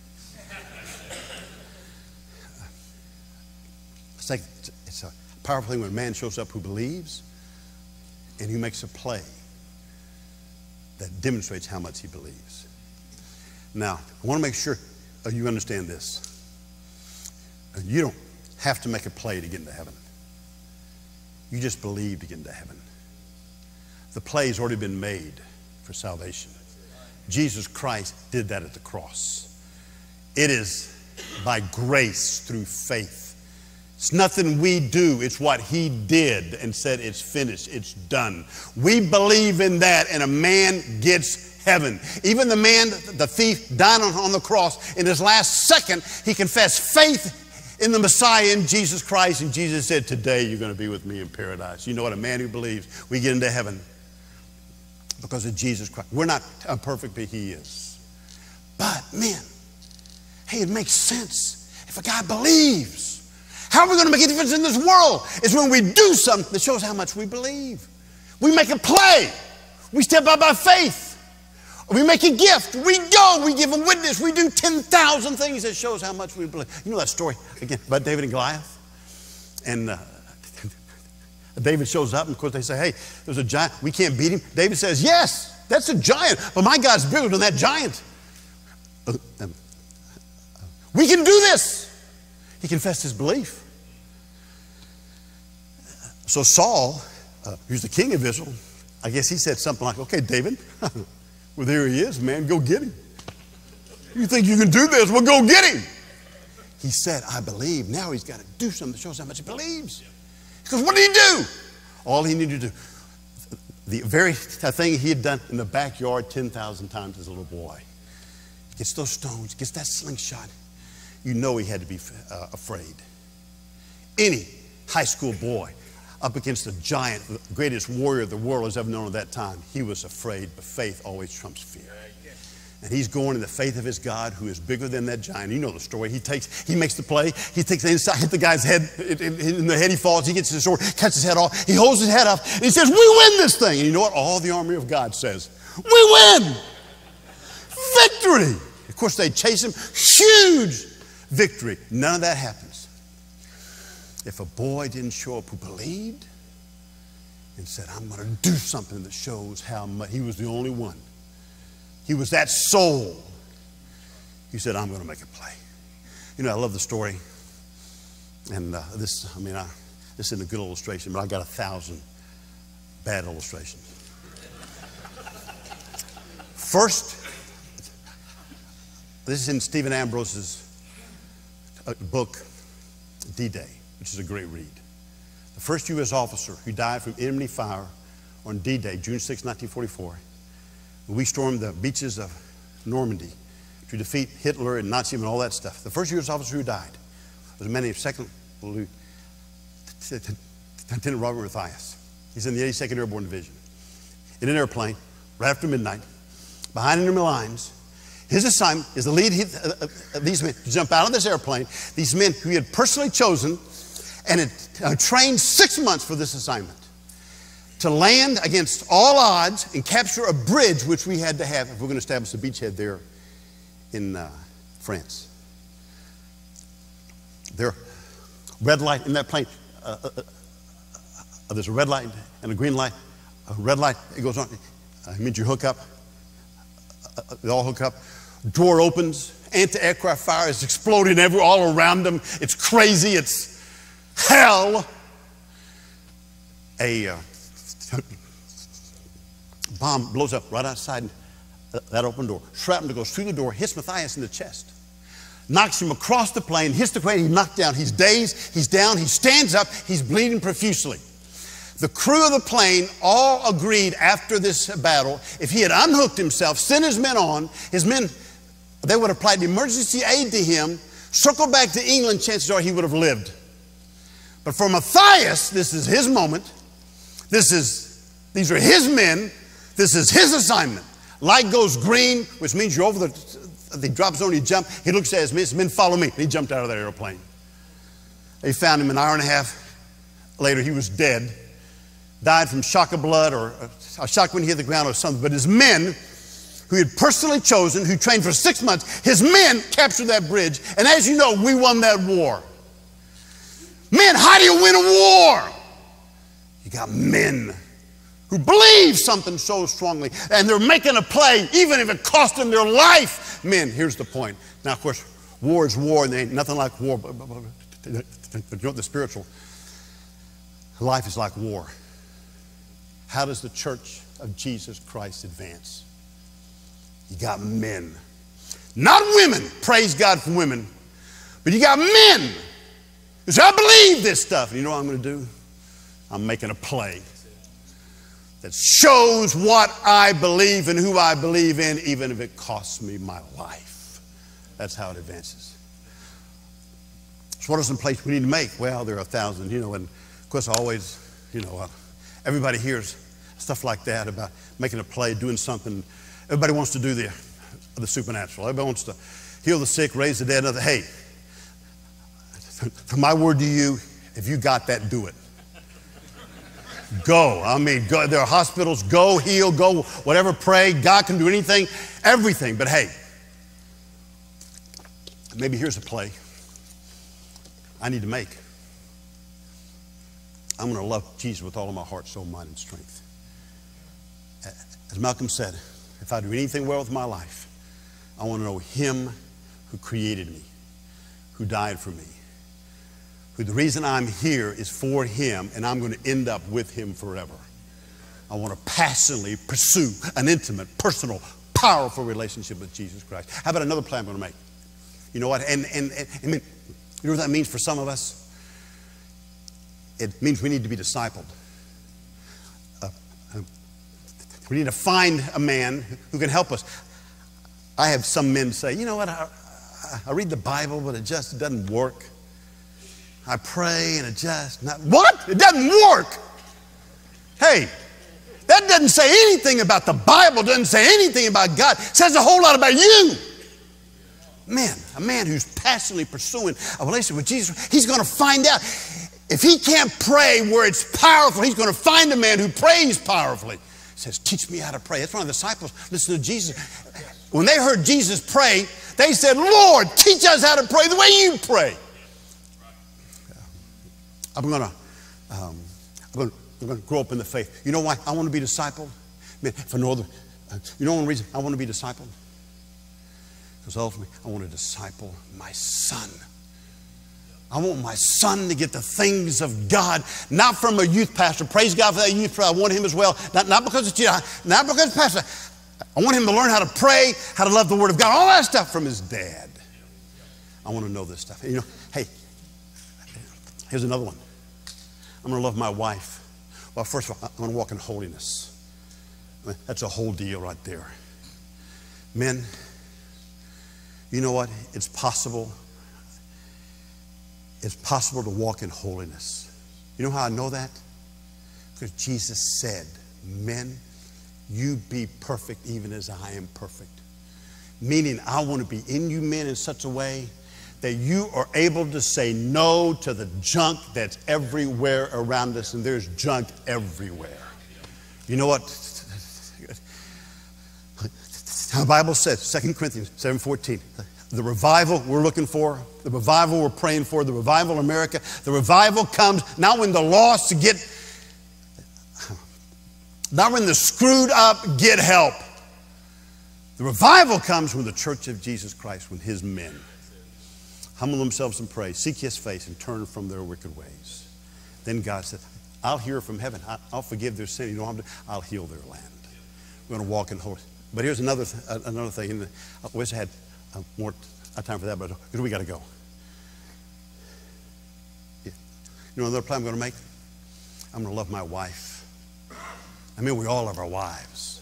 It's, like, it's a powerful thing when a man shows up who believes and who makes a play that demonstrates how much he believes. Now, I want to make sure you understand this. You don't have to make a play to get into heaven. You just believe to get into heaven. The play's already been made for salvation. Jesus Christ did that at the cross. It is by grace through faith. It's nothing we do. It's what he did and said it's finished. It's done. We believe in that and a man gets heaven. Even the man, the thief, dying on, on the cross, in his last second, he confessed faith in the Messiah, in Jesus Christ, and Jesus said, today you're going to be with me in paradise. You know what? A man who believes, we get into heaven because of Jesus Christ. We're not perfect, but he is. But, man, hey, it makes sense if a guy believes. How are we going to make a difference in this world? Is when we do something that shows how much we believe. We make a play. We step out by faith. We make a gift. We go. We give a witness. We do ten thousand things that shows how much we believe. You know that story, again, about David and Goliath? And uh, David shows up, and of course they say, hey, there's a giant. We can't beat him. David says, yes, that's a giant. But my God's bigger than that giant. Uh, um, we can do this. He confessed his belief. So Saul, uh, who's the king of Israel, I guess he said something like, okay, David, well, there he is, man, go get him. You think you can do this? Well, go get him. He said, I believe. Now he's got to do something that shows how much he believes. Because what did he do? All he needed to do, the very thing he had done in the backyard ten thousand times as a little boy. Gets those stones, gets that slingshot. you know he had to be uh, afraid. Any high school boy up against the giant, the greatest warrior the world has ever known at that time, he was afraid, but faith always trumps fear. And he's going in the faith of his God who is bigger than that giant. You know the story. He takes, he makes the play. He takes the inside, hit the guy's head. In the head he falls. He gets his sword, cuts his head off. He holds his head up and he says, we win this thing. And you know what? All the army of God says, we win. Victory. Of course, they chase him. Huge victory. None of that happens. If a boy didn't show up who believed and said, I'm going to do something that shows how much, he was the only one. He was that soul. He said, I'm going to make a play. You know, I love the story. And uh, this, I mean, I, this isn't a good illustration, but I got a thousand bad illustrations. First, this is in Stephen Ambrose's uh, book, D-Day, which is a great read. The first U S officer who died from enemy fire on D-Day, June sixth, nineteen forty-four. We stormed the beaches of Normandy to defeat Hitler and Nazism and all that stuff. The first U S officer who died was a man named Second Lieutenant Robert Matthias. He's in the eighty-second Airborne Division. In an airplane, right after midnight, behind enemy lines. His assignment is to lead these men to jump out of this airplane, these men who he had personally chosen and had trained six months for this assignment, to land against all odds and capture a bridge which we had to have if we're going to establish a beachhead there in uh, France. There, red light in that plane. Uh, uh, uh, there's a red light and a green light. A red light, it goes on. Uh, it means you hook up. Uh, uh, they all hook up. Door opens. Anti-aircraft fire is exploding everywhere, all around them. It's crazy. It's hell. A uh, bomb blows up right outside that open door. Shrapnel goes through the door, hits Matthias in the chest, knocks him across the plane, hits the plane, he's knocked down. He's dazed, he's down, he stands up, he's bleeding profusely. The crew of the plane all agreed after this battle, if he had unhooked himself, sent his men on, his men, they would have applied emergency aid to him, circled back to England, chances are he would have lived. But for Matthias, this is his moment. This is, these are his men. This is his assignment. Light goes green, which means you're over the, he drops on, you jump. He looks at his men, his men follow me. And he jumped out of that airplane. They found him an hour and a half later. He was dead. Died from shock of blood or a shock when he hit the ground or something. But his men, who he had personally chosen, who trained for six months, his men captured that bridge. And as you know, we won that war. Men, how do you win a war? You got men who believe something so strongly, and they're making a play, even if it cost them their life. Men, here's the point. Now, of course, war is war, and there ain't nothing like war. But, but, but, but you know, the spiritual life is like war. How does the church of Jesus Christ advance? You got men. Not women. Praise God for women. But you got men. who say, I believe this stuff. And you know what I'm going to do? I'm making a play that shows what I believe and who I believe in, even if it costs me my life. That's how it advances. So what are some places we need to make? Well, there are a thousand, you know, and of course I always, you know, uh, everybody hears stuff like that about making a play, doing something. Everybody wants to do the, the supernatural. Everybody wants to heal the sick, raise the dead. Another, hey, for my word to you, if you got that, do it. Go. I mean, go. There are hospitals. Go, heal, go, whatever, pray. God can do anything, everything. But hey, maybe here's a play I need to make. I'm going to love Jesus with all of my heart, soul, mind, and strength. As Malcolm said, if I do anything well with my life, I want to know Him who created me, who died for me, who the reason I'm here is for Him, and I'm going to end up with Him forever. I want to passionately pursue an intimate, personal, powerful relationship with Jesus Christ. How about another play I'm going to make? You know what? And, and, and I mean, you know what that means for some of us? It means we need to be discipled. Uh, uh, we need to find a man who can help us. I have some men say, you know what, I, I read the Bible, but it just doesn't work. I pray and it just not. What? It doesn't work. Hey, that doesn't say anything about the Bible, doesn't say anything about God. It says a whole lot about you. Man, a man who's passionately pursuing a relationship with Jesus, he's going to find out. If he can't pray where it's powerful, he's going to find a man who prays powerfully. He says, teach me how to pray. That's why the disciples listen to Jesus. When they heard Jesus pray, they said, Lord, teach us how to pray the way you pray. I'm going to, um, I'm going to, I'm going to grow up in the faith. You know why I want to be discipled? Man, for no other, uh, you know one reason I want to be discipled? Because ultimately, I want to disciple my son. I want my son to get the things of God, not from a youth pastor. Praise God for that youth pastor. I want him as well. Not, not because it's you, not because it's pastor. I want him to learn how to pray, how to love the Word of God, all that stuff from his dad. I want to know this stuff. You know, hey, here's another one. I'm going to love my wife. Well, first of all, I'm going to walk in holiness. I mean, that's a whole deal right there. Men, you know what? It's possible. It's possible to walk in holiness. You know how I know that? Because Jesus said, men, you be perfect even as I am perfect. Meaning I want to be in you men in such a way that you are able to say no to the junk that's everywhere around us, and there's junk everywhere. You know what? The Bible says, Second Corinthians seven fourteen, the revival we're looking for, the revival we're praying for, the revival in America, the revival comes not when the lost get, not when the screwed up get help. The revival comes when the church of Jesus Christ, when his men humble themselves and pray, seek his face, and turn from their wicked ways. Then God said, I'll hear from heaven. I'll forgive their sin. You know what I'm doing? I'll heal their land. We're going to walk in holiness. But here's another th another thing. I wish I had uh, more time for that, but because we got to go. Yeah. You know another plan I'm going to make? I'm going to love my wife. I mean, we all love our wives.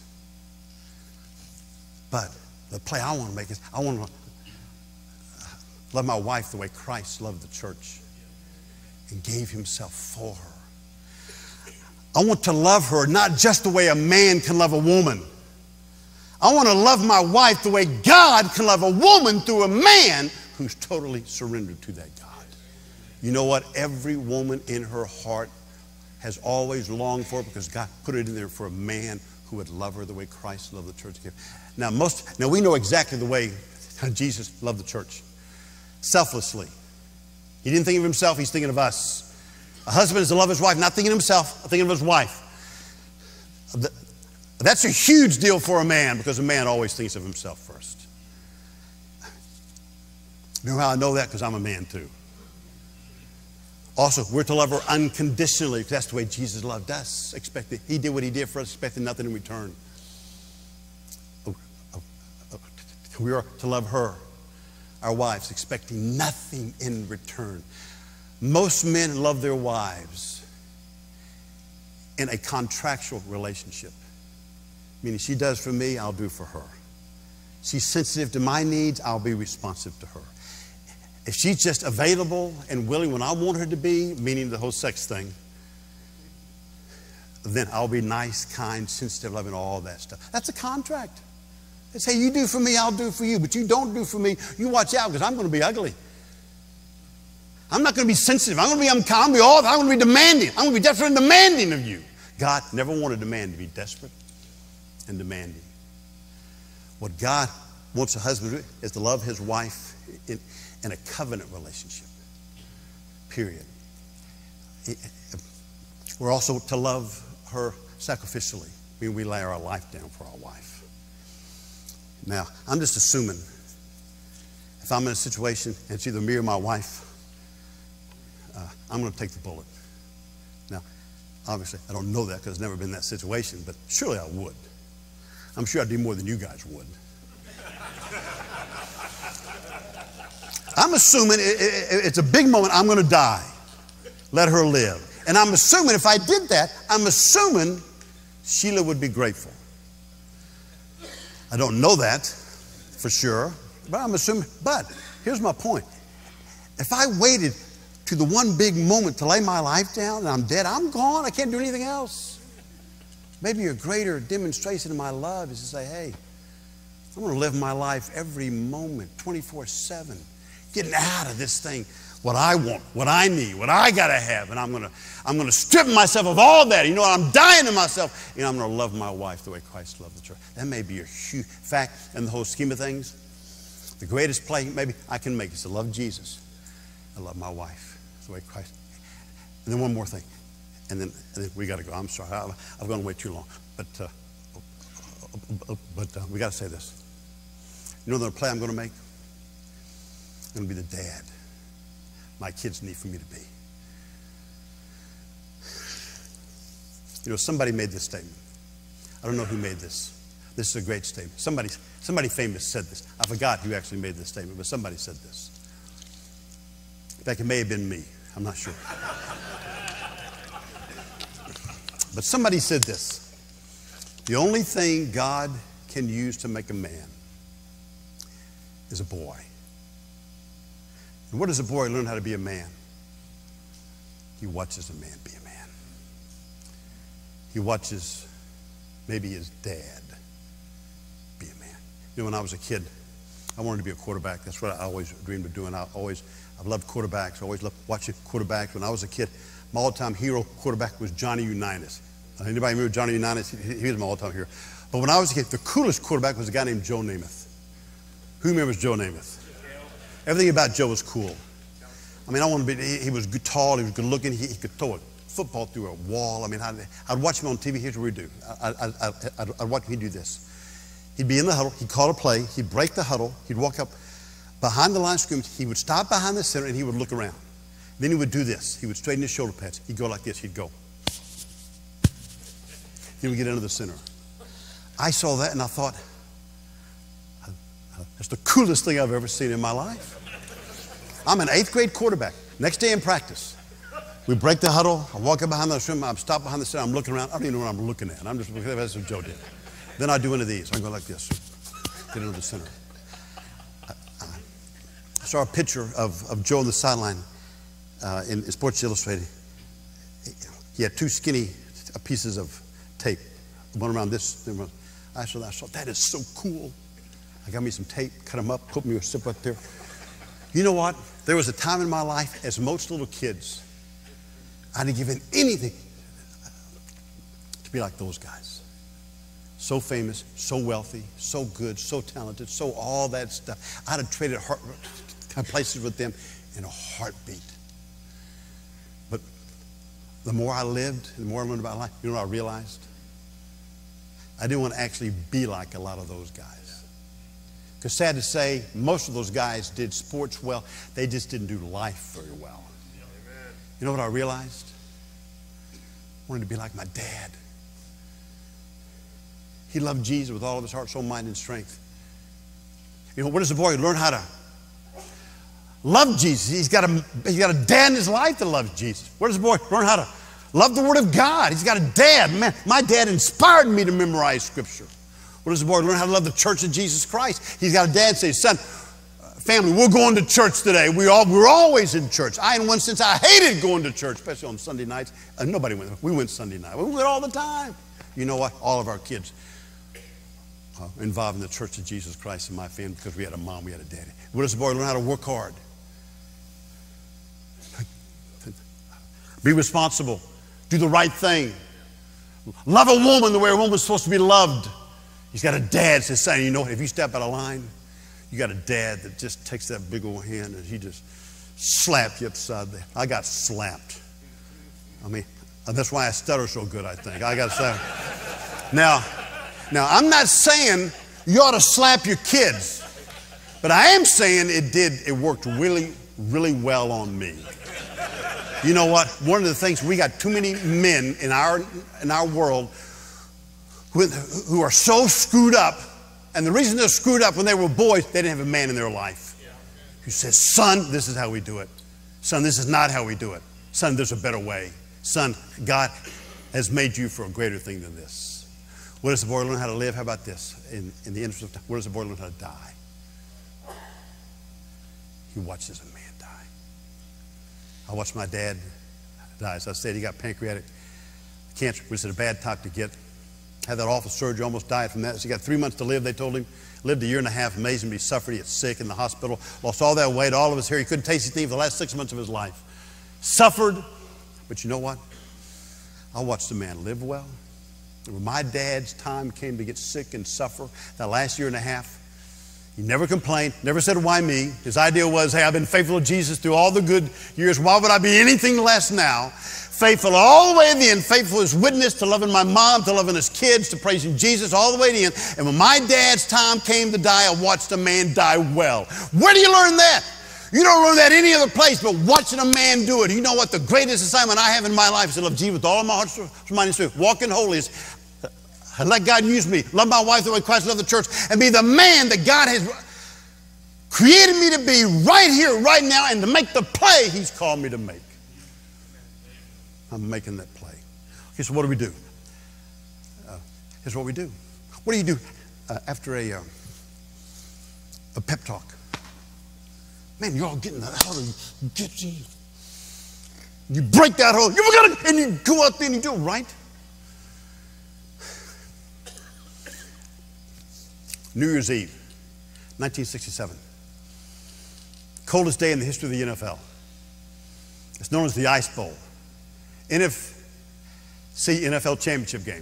But the play I want to make is I want to love my wife the way Christ loved the church and gave himself for her. I want to love her not just the way a man can love a woman. I want to love my wife the way God can love a woman through a man who's totally surrendered to that God. You know what? Every woman in her heart has always longed for it because God put it in there for a man who would love her the way Christ loved the church. Now, most, now we know exactly the way Jesus loved the church. Selflessly. He didn't think of himself, he's thinking of us. A husband is to love his wife, not thinking of himself, thinking of his wife. That's a huge deal for a man because a man always thinks of himself first. You know how I know that? Because I'm a man too. Also, we're to love her unconditionally because that's the way Jesus loved us. Expecting, he did what he did for us, expecting nothing in return. We are to love her, our wives, expecting nothing in return. Most men love their wives in a contractual relationship. Meaning she does for me, I'll do for her. She's sensitive to my needs, I'll be responsive to her. If she's just available and willing when I want her to be, meaning the whole sex thing, then I'll be nice, kind, sensitive, loving, all that stuff. That's a contract. They say, you do for me, I'll do for you. But you don't do for me, you watch out because I'm going to be ugly. I'm not going to be sensitive. I'm going to be unkind. I'm going to be all, I'm going to be demanding. I'm going to be desperate and demanding of you. God never wanted a man to be desperate and demanding. What God wants a husband to do is to love his wife in, in a covenant relationship. Period. We're also to love her sacrificially. I mean, we lay our life down for our wife. Now, I'm just assuming if I'm in a situation and it's either me or my wife, uh, I'm going to take the bullet. Now, obviously, I don't know that because I've never been in that situation, but surely I would. I'm sure I'd do more than you guys would. I'm assuming it, it, it's a big moment. I'm going to die. Let her live. And I'm assuming if I did that, I'm assuming Sheila would be grateful. I don't know that for sure, but I'm assuming. But here's my point. If I waited to the one big moment to lay my life down and I'm dead, I'm gone. I can't do anything else. Maybe a greater demonstration of my love is to say, hey, I'm going to live my life every moment, twenty-four seven, getting out of this thing, what I want, what I need, what I got to have. And I'm going to, I'm going to strip myself of all that. You know what? I'm dying to myself. And I'm going to love my wife the way Christ loved the church. That may be a huge fact in the whole scheme of things. The greatest play maybe I can make is to love Jesus. I love my wife the way Christ. And then one more thing. And then, and then we got to go. I'm sorry. I, I've gone way too long. But, uh, but uh, we got to say this. You know the play I'm going to make? I'm going to be the dad my kids need for me to be. You know, somebody made this statement. I don't know who made this. This is a great statement. Somebody, somebody famous said this. I forgot who actually made this statement, but somebody said this. In fact, it may have been me. I'm not sure. But somebody said this. The only thing God can use to make a man is a boy. And what does a boy learn how to be a man? He watches a man be a man. He watches maybe his dad be a man. You know, when I was a kid, I wanted to be a quarterback. That's what I always dreamed of doing. I always, I've loved quarterbacks. I always loved watching quarterbacks. When I was a kid, my all-time hero quarterback was Johnny Unitas. Anybody remember Johnny Unitas? He, he was my all-time hero. But when I was a kid, the coolest quarterback was a guy named Joe Namath. Who remembers Joe Namath? Everything about Joe was cool. I mean, I want to be, he, he was good, tall, he was good looking, he, he could throw a football through a wall. I mean, I'd, I'd watch him on T V. Here's what we'd do. I, I, I, I'd, I'd watch him do this. He'd be in the huddle, he'd call a play, he'd break the huddle, he'd walk up behind the line of scrimmage, he would stop behind the center and he would look around. Then he would do this. He would straighten his shoulder pads. He'd go like this, he'd go. Then we'd get into the center. I saw that and I thought, that's the coolest thing I've ever seen in my life. I'm an eighth grade quarterback. Next day in practice, we break the huddle. I walk up behind the swim. I'm stopped behind the center. I'm looking around. I don't even know what I'm looking at. I'm just looking at that's what Joe did. Then I do one of these. I go like this. Get into the center. I, I saw a picture of, of Joe on the sideline uh, in, in Sports Illustrated. He had two skinny pieces of tape. One around this. I saw that. I thought, that is so cool. I got me some tape, cut them up, put me a zip up there. You know what? There was a time in my life, as most little kids, I'd have given anything to be like those guys. So famous, so wealthy, so good, so talented, so all that stuff. I'd have traded heart, places with them in a heartbeat. But the more I lived, the more I learned about life, you know what I realized? I didn't want to actually be like a lot of those guys. Because sad to say, most of those guys did sports well. They just didn't do life very well. Amen. You know what I realized? I wanted to be like my dad. He loved Jesus with all of his heart, soul, mind, and strength. You know, what does a boy learn how to love Jesus? He's got a, he's got a dad in his life that loves Jesus. What does a boy learn how to love the Word of God? He's got a dad. Man, my dad inspired me to memorize Scripture. What does the boy learn how to love the church of Jesus Christ? He's got a dad say, son, family, we're going to church today. We all, we're always in church. I, in one sense, I hated going to church, especially on Sunday nights. Uh, nobody went. We went Sunday night. We went all the time. You know what? All of our kids uh, involved in the church of Jesus Christ in my family because we had a mom, we had a daddy. What does the boy learn how to work hard? Be responsible. Do the right thing. Love a woman the way a woman's supposed to be loved. He's got a dad that says, son, you know what, if you step out of line, you got a dad that just takes that big old hand and he just slaps you upside the head. I got slapped. I mean, that's why I stutter so good, I think. I got to say. Now, now, I'm not saying you ought to slap your kids, but I am saying it did, it worked really, really well on me. You know what? One of the things, we got too many men in our, in our world who, who are so screwed up. And the reason they're screwed up, when they were boys, they didn't have a man in their life who says, son, this is how we do it. Son, this is not how we do it. Son, there's a better way. Son, God has made you for a greater thing than this. What does the boy learn how to live? How about this? In, in the interest of time, what does the boy learn how to die? he watches a man die. I watched my dad die. As I said, he got pancreatic cancer, which is a bad talk to get. Had that awful surgery, almost died from that. So he got three months to live, they told him. Lived a year and a half, amazing, but he suffered, he got sick in the hospital, lost all that weight, all of his hair. He couldn't taste anything for the last six months of his life. Suffered, but you know what? I watched the man live well. And when my dad's time came to get sick and suffer, that last year and a half, he never complained, never said, why me? His idea was, hey, I've been faithful to Jesus through all the good years. Why would I be anything less now? Faithful all the way to the end, faithful as witness to loving my mom, to loving his kids, to praising Jesus all the way to the end. And when my dad's time came to die, I watched a man die well. Where do you learn that? You don't learn that any other place, but watching a man do it. You know what the greatest assignment I have in my life is to love Jesus with all of my heart, soul, mind, and spirit. Walk in holiness. Let God use me. Love my wife the way Christ loved the church. And be the man that God has created me to be right here, right now, and to make the play He's called me to make. I'm making that play. Okay, so what do we do? Uh, here's what we do. What do you do uh, after a, uh, a pep talk? Man, you're all getting that out and get you. You break that hole. You got to, and you go out there and you do it right. New Year's Eve, nineteen sixty-seven. Coldest day in the history of the N F L. It's known as the Ice Bowl. N F C N F L championship game.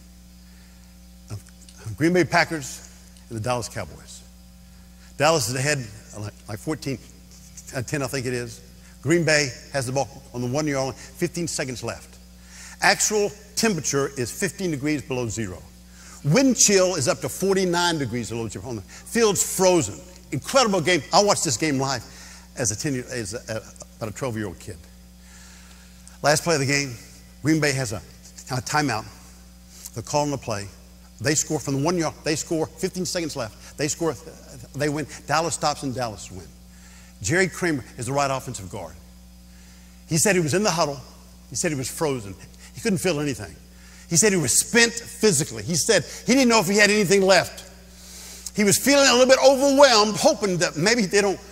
Green Bay Packers and the Dallas Cowboys. Dallas is ahead like fourteen ten, I think it is. Green Bay has the ball on the one yard line, fifteen seconds left. Actual temperature is fifteen degrees below zero. Wind chill is up to forty-nine degrees below zero. The field's frozen. Incredible game. I watched this game live as a ten year, as a, about a twelve-year-old kid. Last play of the game, Green Bay has a, a timeout. They're calling the play. They score from the one yard. They score. fifteen seconds left. They score. They win. Dallas stops and Dallas win. Jerry Kramer is the right offensive guard. He said he was in the huddle. He said he was frozen. He couldn't feel anything. He said he was spent physically. He said he didn't know if he had anything left. He was feeling a little bit overwhelmed, hoping that maybe they don't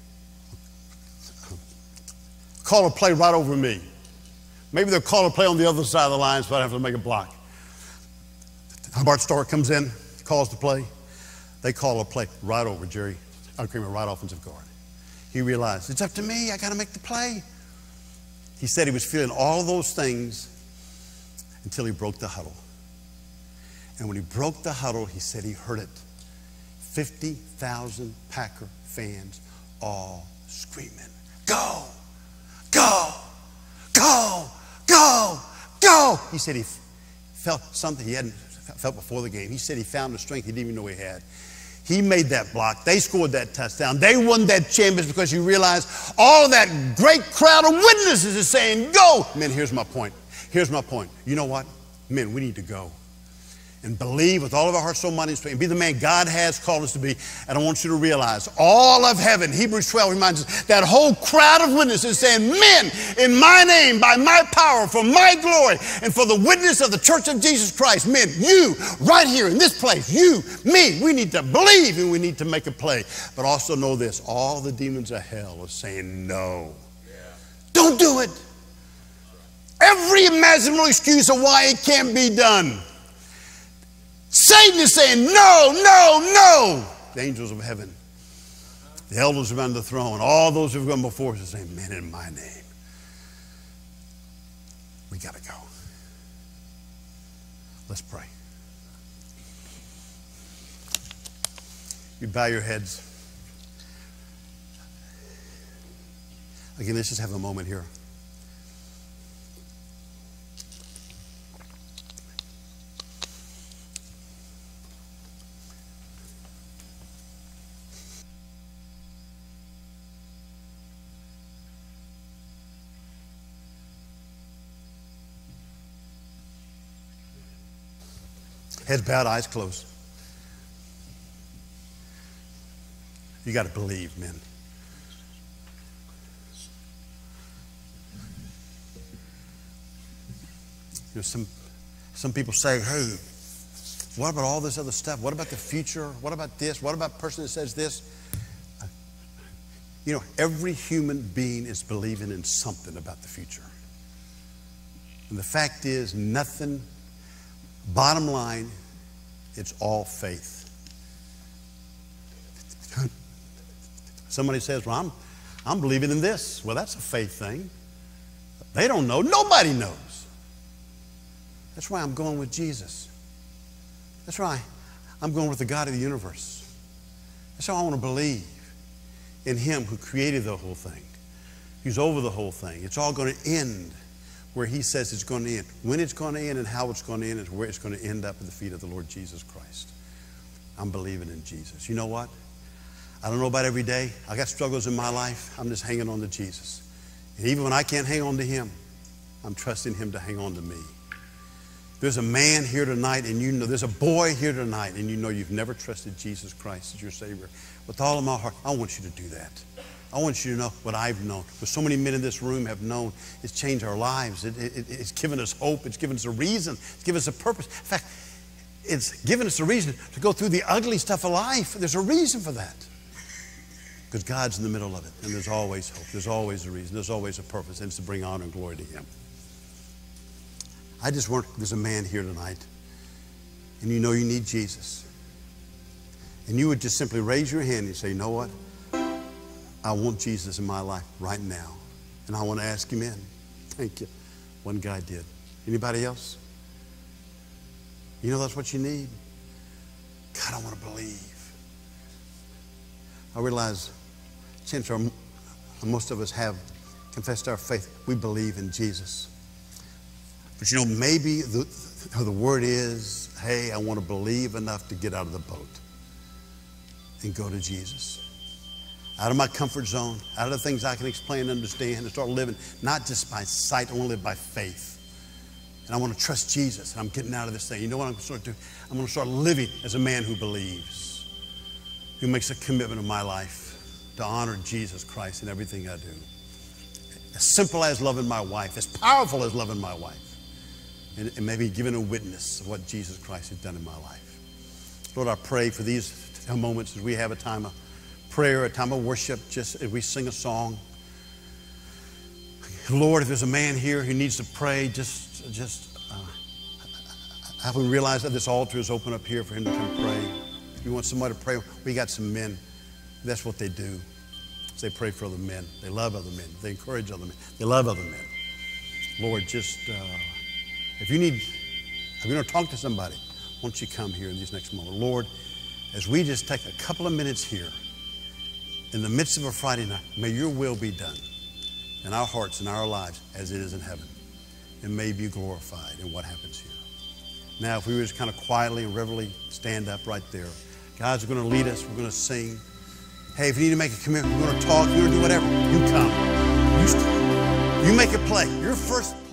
call a play right over me. Maybe they'll call a play on the other side of the line so I don't have to make a block. Bart Starr comes in, calls the play. They call a play right over Jerry Kramer, right offensive guard. He realized, it's up to me. I got to make the play. He said he was feeling all those things until he broke the huddle. And when he broke the huddle, he said he heard it. fifty thousand Packer fans all screaming, go, go, go, go, go. He said he f- felt something he hadn't felt before the game. He said he found the strength he didn't even know he had. He made that block. They scored that touchdown. They won that championship because you realize all of that great crowd of witnesses is saying, go. Men, here's my point. Here's my point. You know what? Men, we need to go and believe with all of our heart, soul, mind, and strength, and be the man God has called us to be. And I want you to realize all of heaven, Hebrews twelve reminds us, that whole crowd of witnesses saying, men, in my name, by my power, for my glory, and for the witness of the church of Jesus Christ, men, you, right here in this place, you, me, we need to believe and we need to make a play. But also know this, all the demons of hell are saying no. Yeah. Don't do it. Every imaginable excuse of why it can't be done. Satan is saying, no, no, no. The angels of heaven, the elders around the throne, all those who have gone before us are saying, men, in my name, we got to go. Let's pray. You bow your heads. Again, let's just have a moment here. Heads bowed, eyes closed. You got to believe, men. You know, some, some people say, hey, what about all this other stuff? What about the future? What about this? What about the person that says this? You know, every human being is believing in something about the future. And the fact is, nothing, bottom line, it's all faith. Somebody says, well, I'm, I'm believing in this. Well, that's a faith thing. They don't know. Nobody knows. That's why I'm going with Jesus. That's why I'm going with the God of the universe. That's how I want to believe in Him who created the whole thing. He's over the whole thing. It's all going to end where He says it's going to end. When it's going to end and how it's going to end is where it's going to end up at the feet of the Lord Jesus Christ. I'm believing in Jesus. You know what? I don't know about every day. I got struggles in my life. I'm just hanging on to Jesus. And even when I can't hang on to Him, I'm trusting Him to hang on to me. There's a man here tonight, and you know, there's a boy here tonight, and you know you've never trusted Jesus Christ as your Savior. With all of my heart, I want you to do that. I want you to know what I've known, what so many men in this room have known. It's changed our lives. It, it, it's given us hope. It's given us a reason. It's given us a purpose. In fact, it's given us a reason to go through the ugly stuff of life. There's a reason for that. Because God's in the middle of it, and there's always hope. There's always a reason. There's always a purpose, and it's to bring honor and glory to Him. I just want, there's a man here tonight, and you know you need Jesus. And you would just simply raise your hand and say, you know what? I want Jesus in my life right now, and I want to ask Him in. Thank you. One guy did. Anybody else? You know that's what you need? God, I want to believe. I realize since our, most of us have confessed our faith, we believe in Jesus. But you know, maybe the, the word is, hey, I want to believe enough to get out of the boat and go to Jesus. Out of my comfort zone, out of the things I can explain and understand, and start living not just by sight, I want to live by faith. And I want to trust Jesus, and I'm getting out of this thing. You know what I'm going to start doing? I'm going to start living as a man who believes, who makes a commitment in my life to honor Jesus Christ in everything I do. As simple as loving my wife, as powerful as loving my wife. And, and maybe giving a witness of what Jesus Christ has done in my life. Lord, I pray for these moments as we have a time of prayer, a time of worship, just as we sing a song. Lord, if there's a man here who needs to pray, just, just uh, have we realize that this altar is open up here for him to come pray. If you want somebody to pray, we got some men. That's what they do. They pray for other men. They love other men. They encourage other men. They love other men. Lord, just... Uh, If you need, if you want to talk to somebody, why don't you come here in these next moments? Lord, as we just take a couple of minutes here, in the midst of a Friday night, may your will be done in our hearts and our lives as it is in heaven. And may be glorified in what happens here. Now, if we were just kind of quietly and reverently stand up right there. God's going to lead us. We're going to sing. Hey, if you need to make a commitment, we're going to talk, you're going to do whatever, you come. You, you make it play. Your first...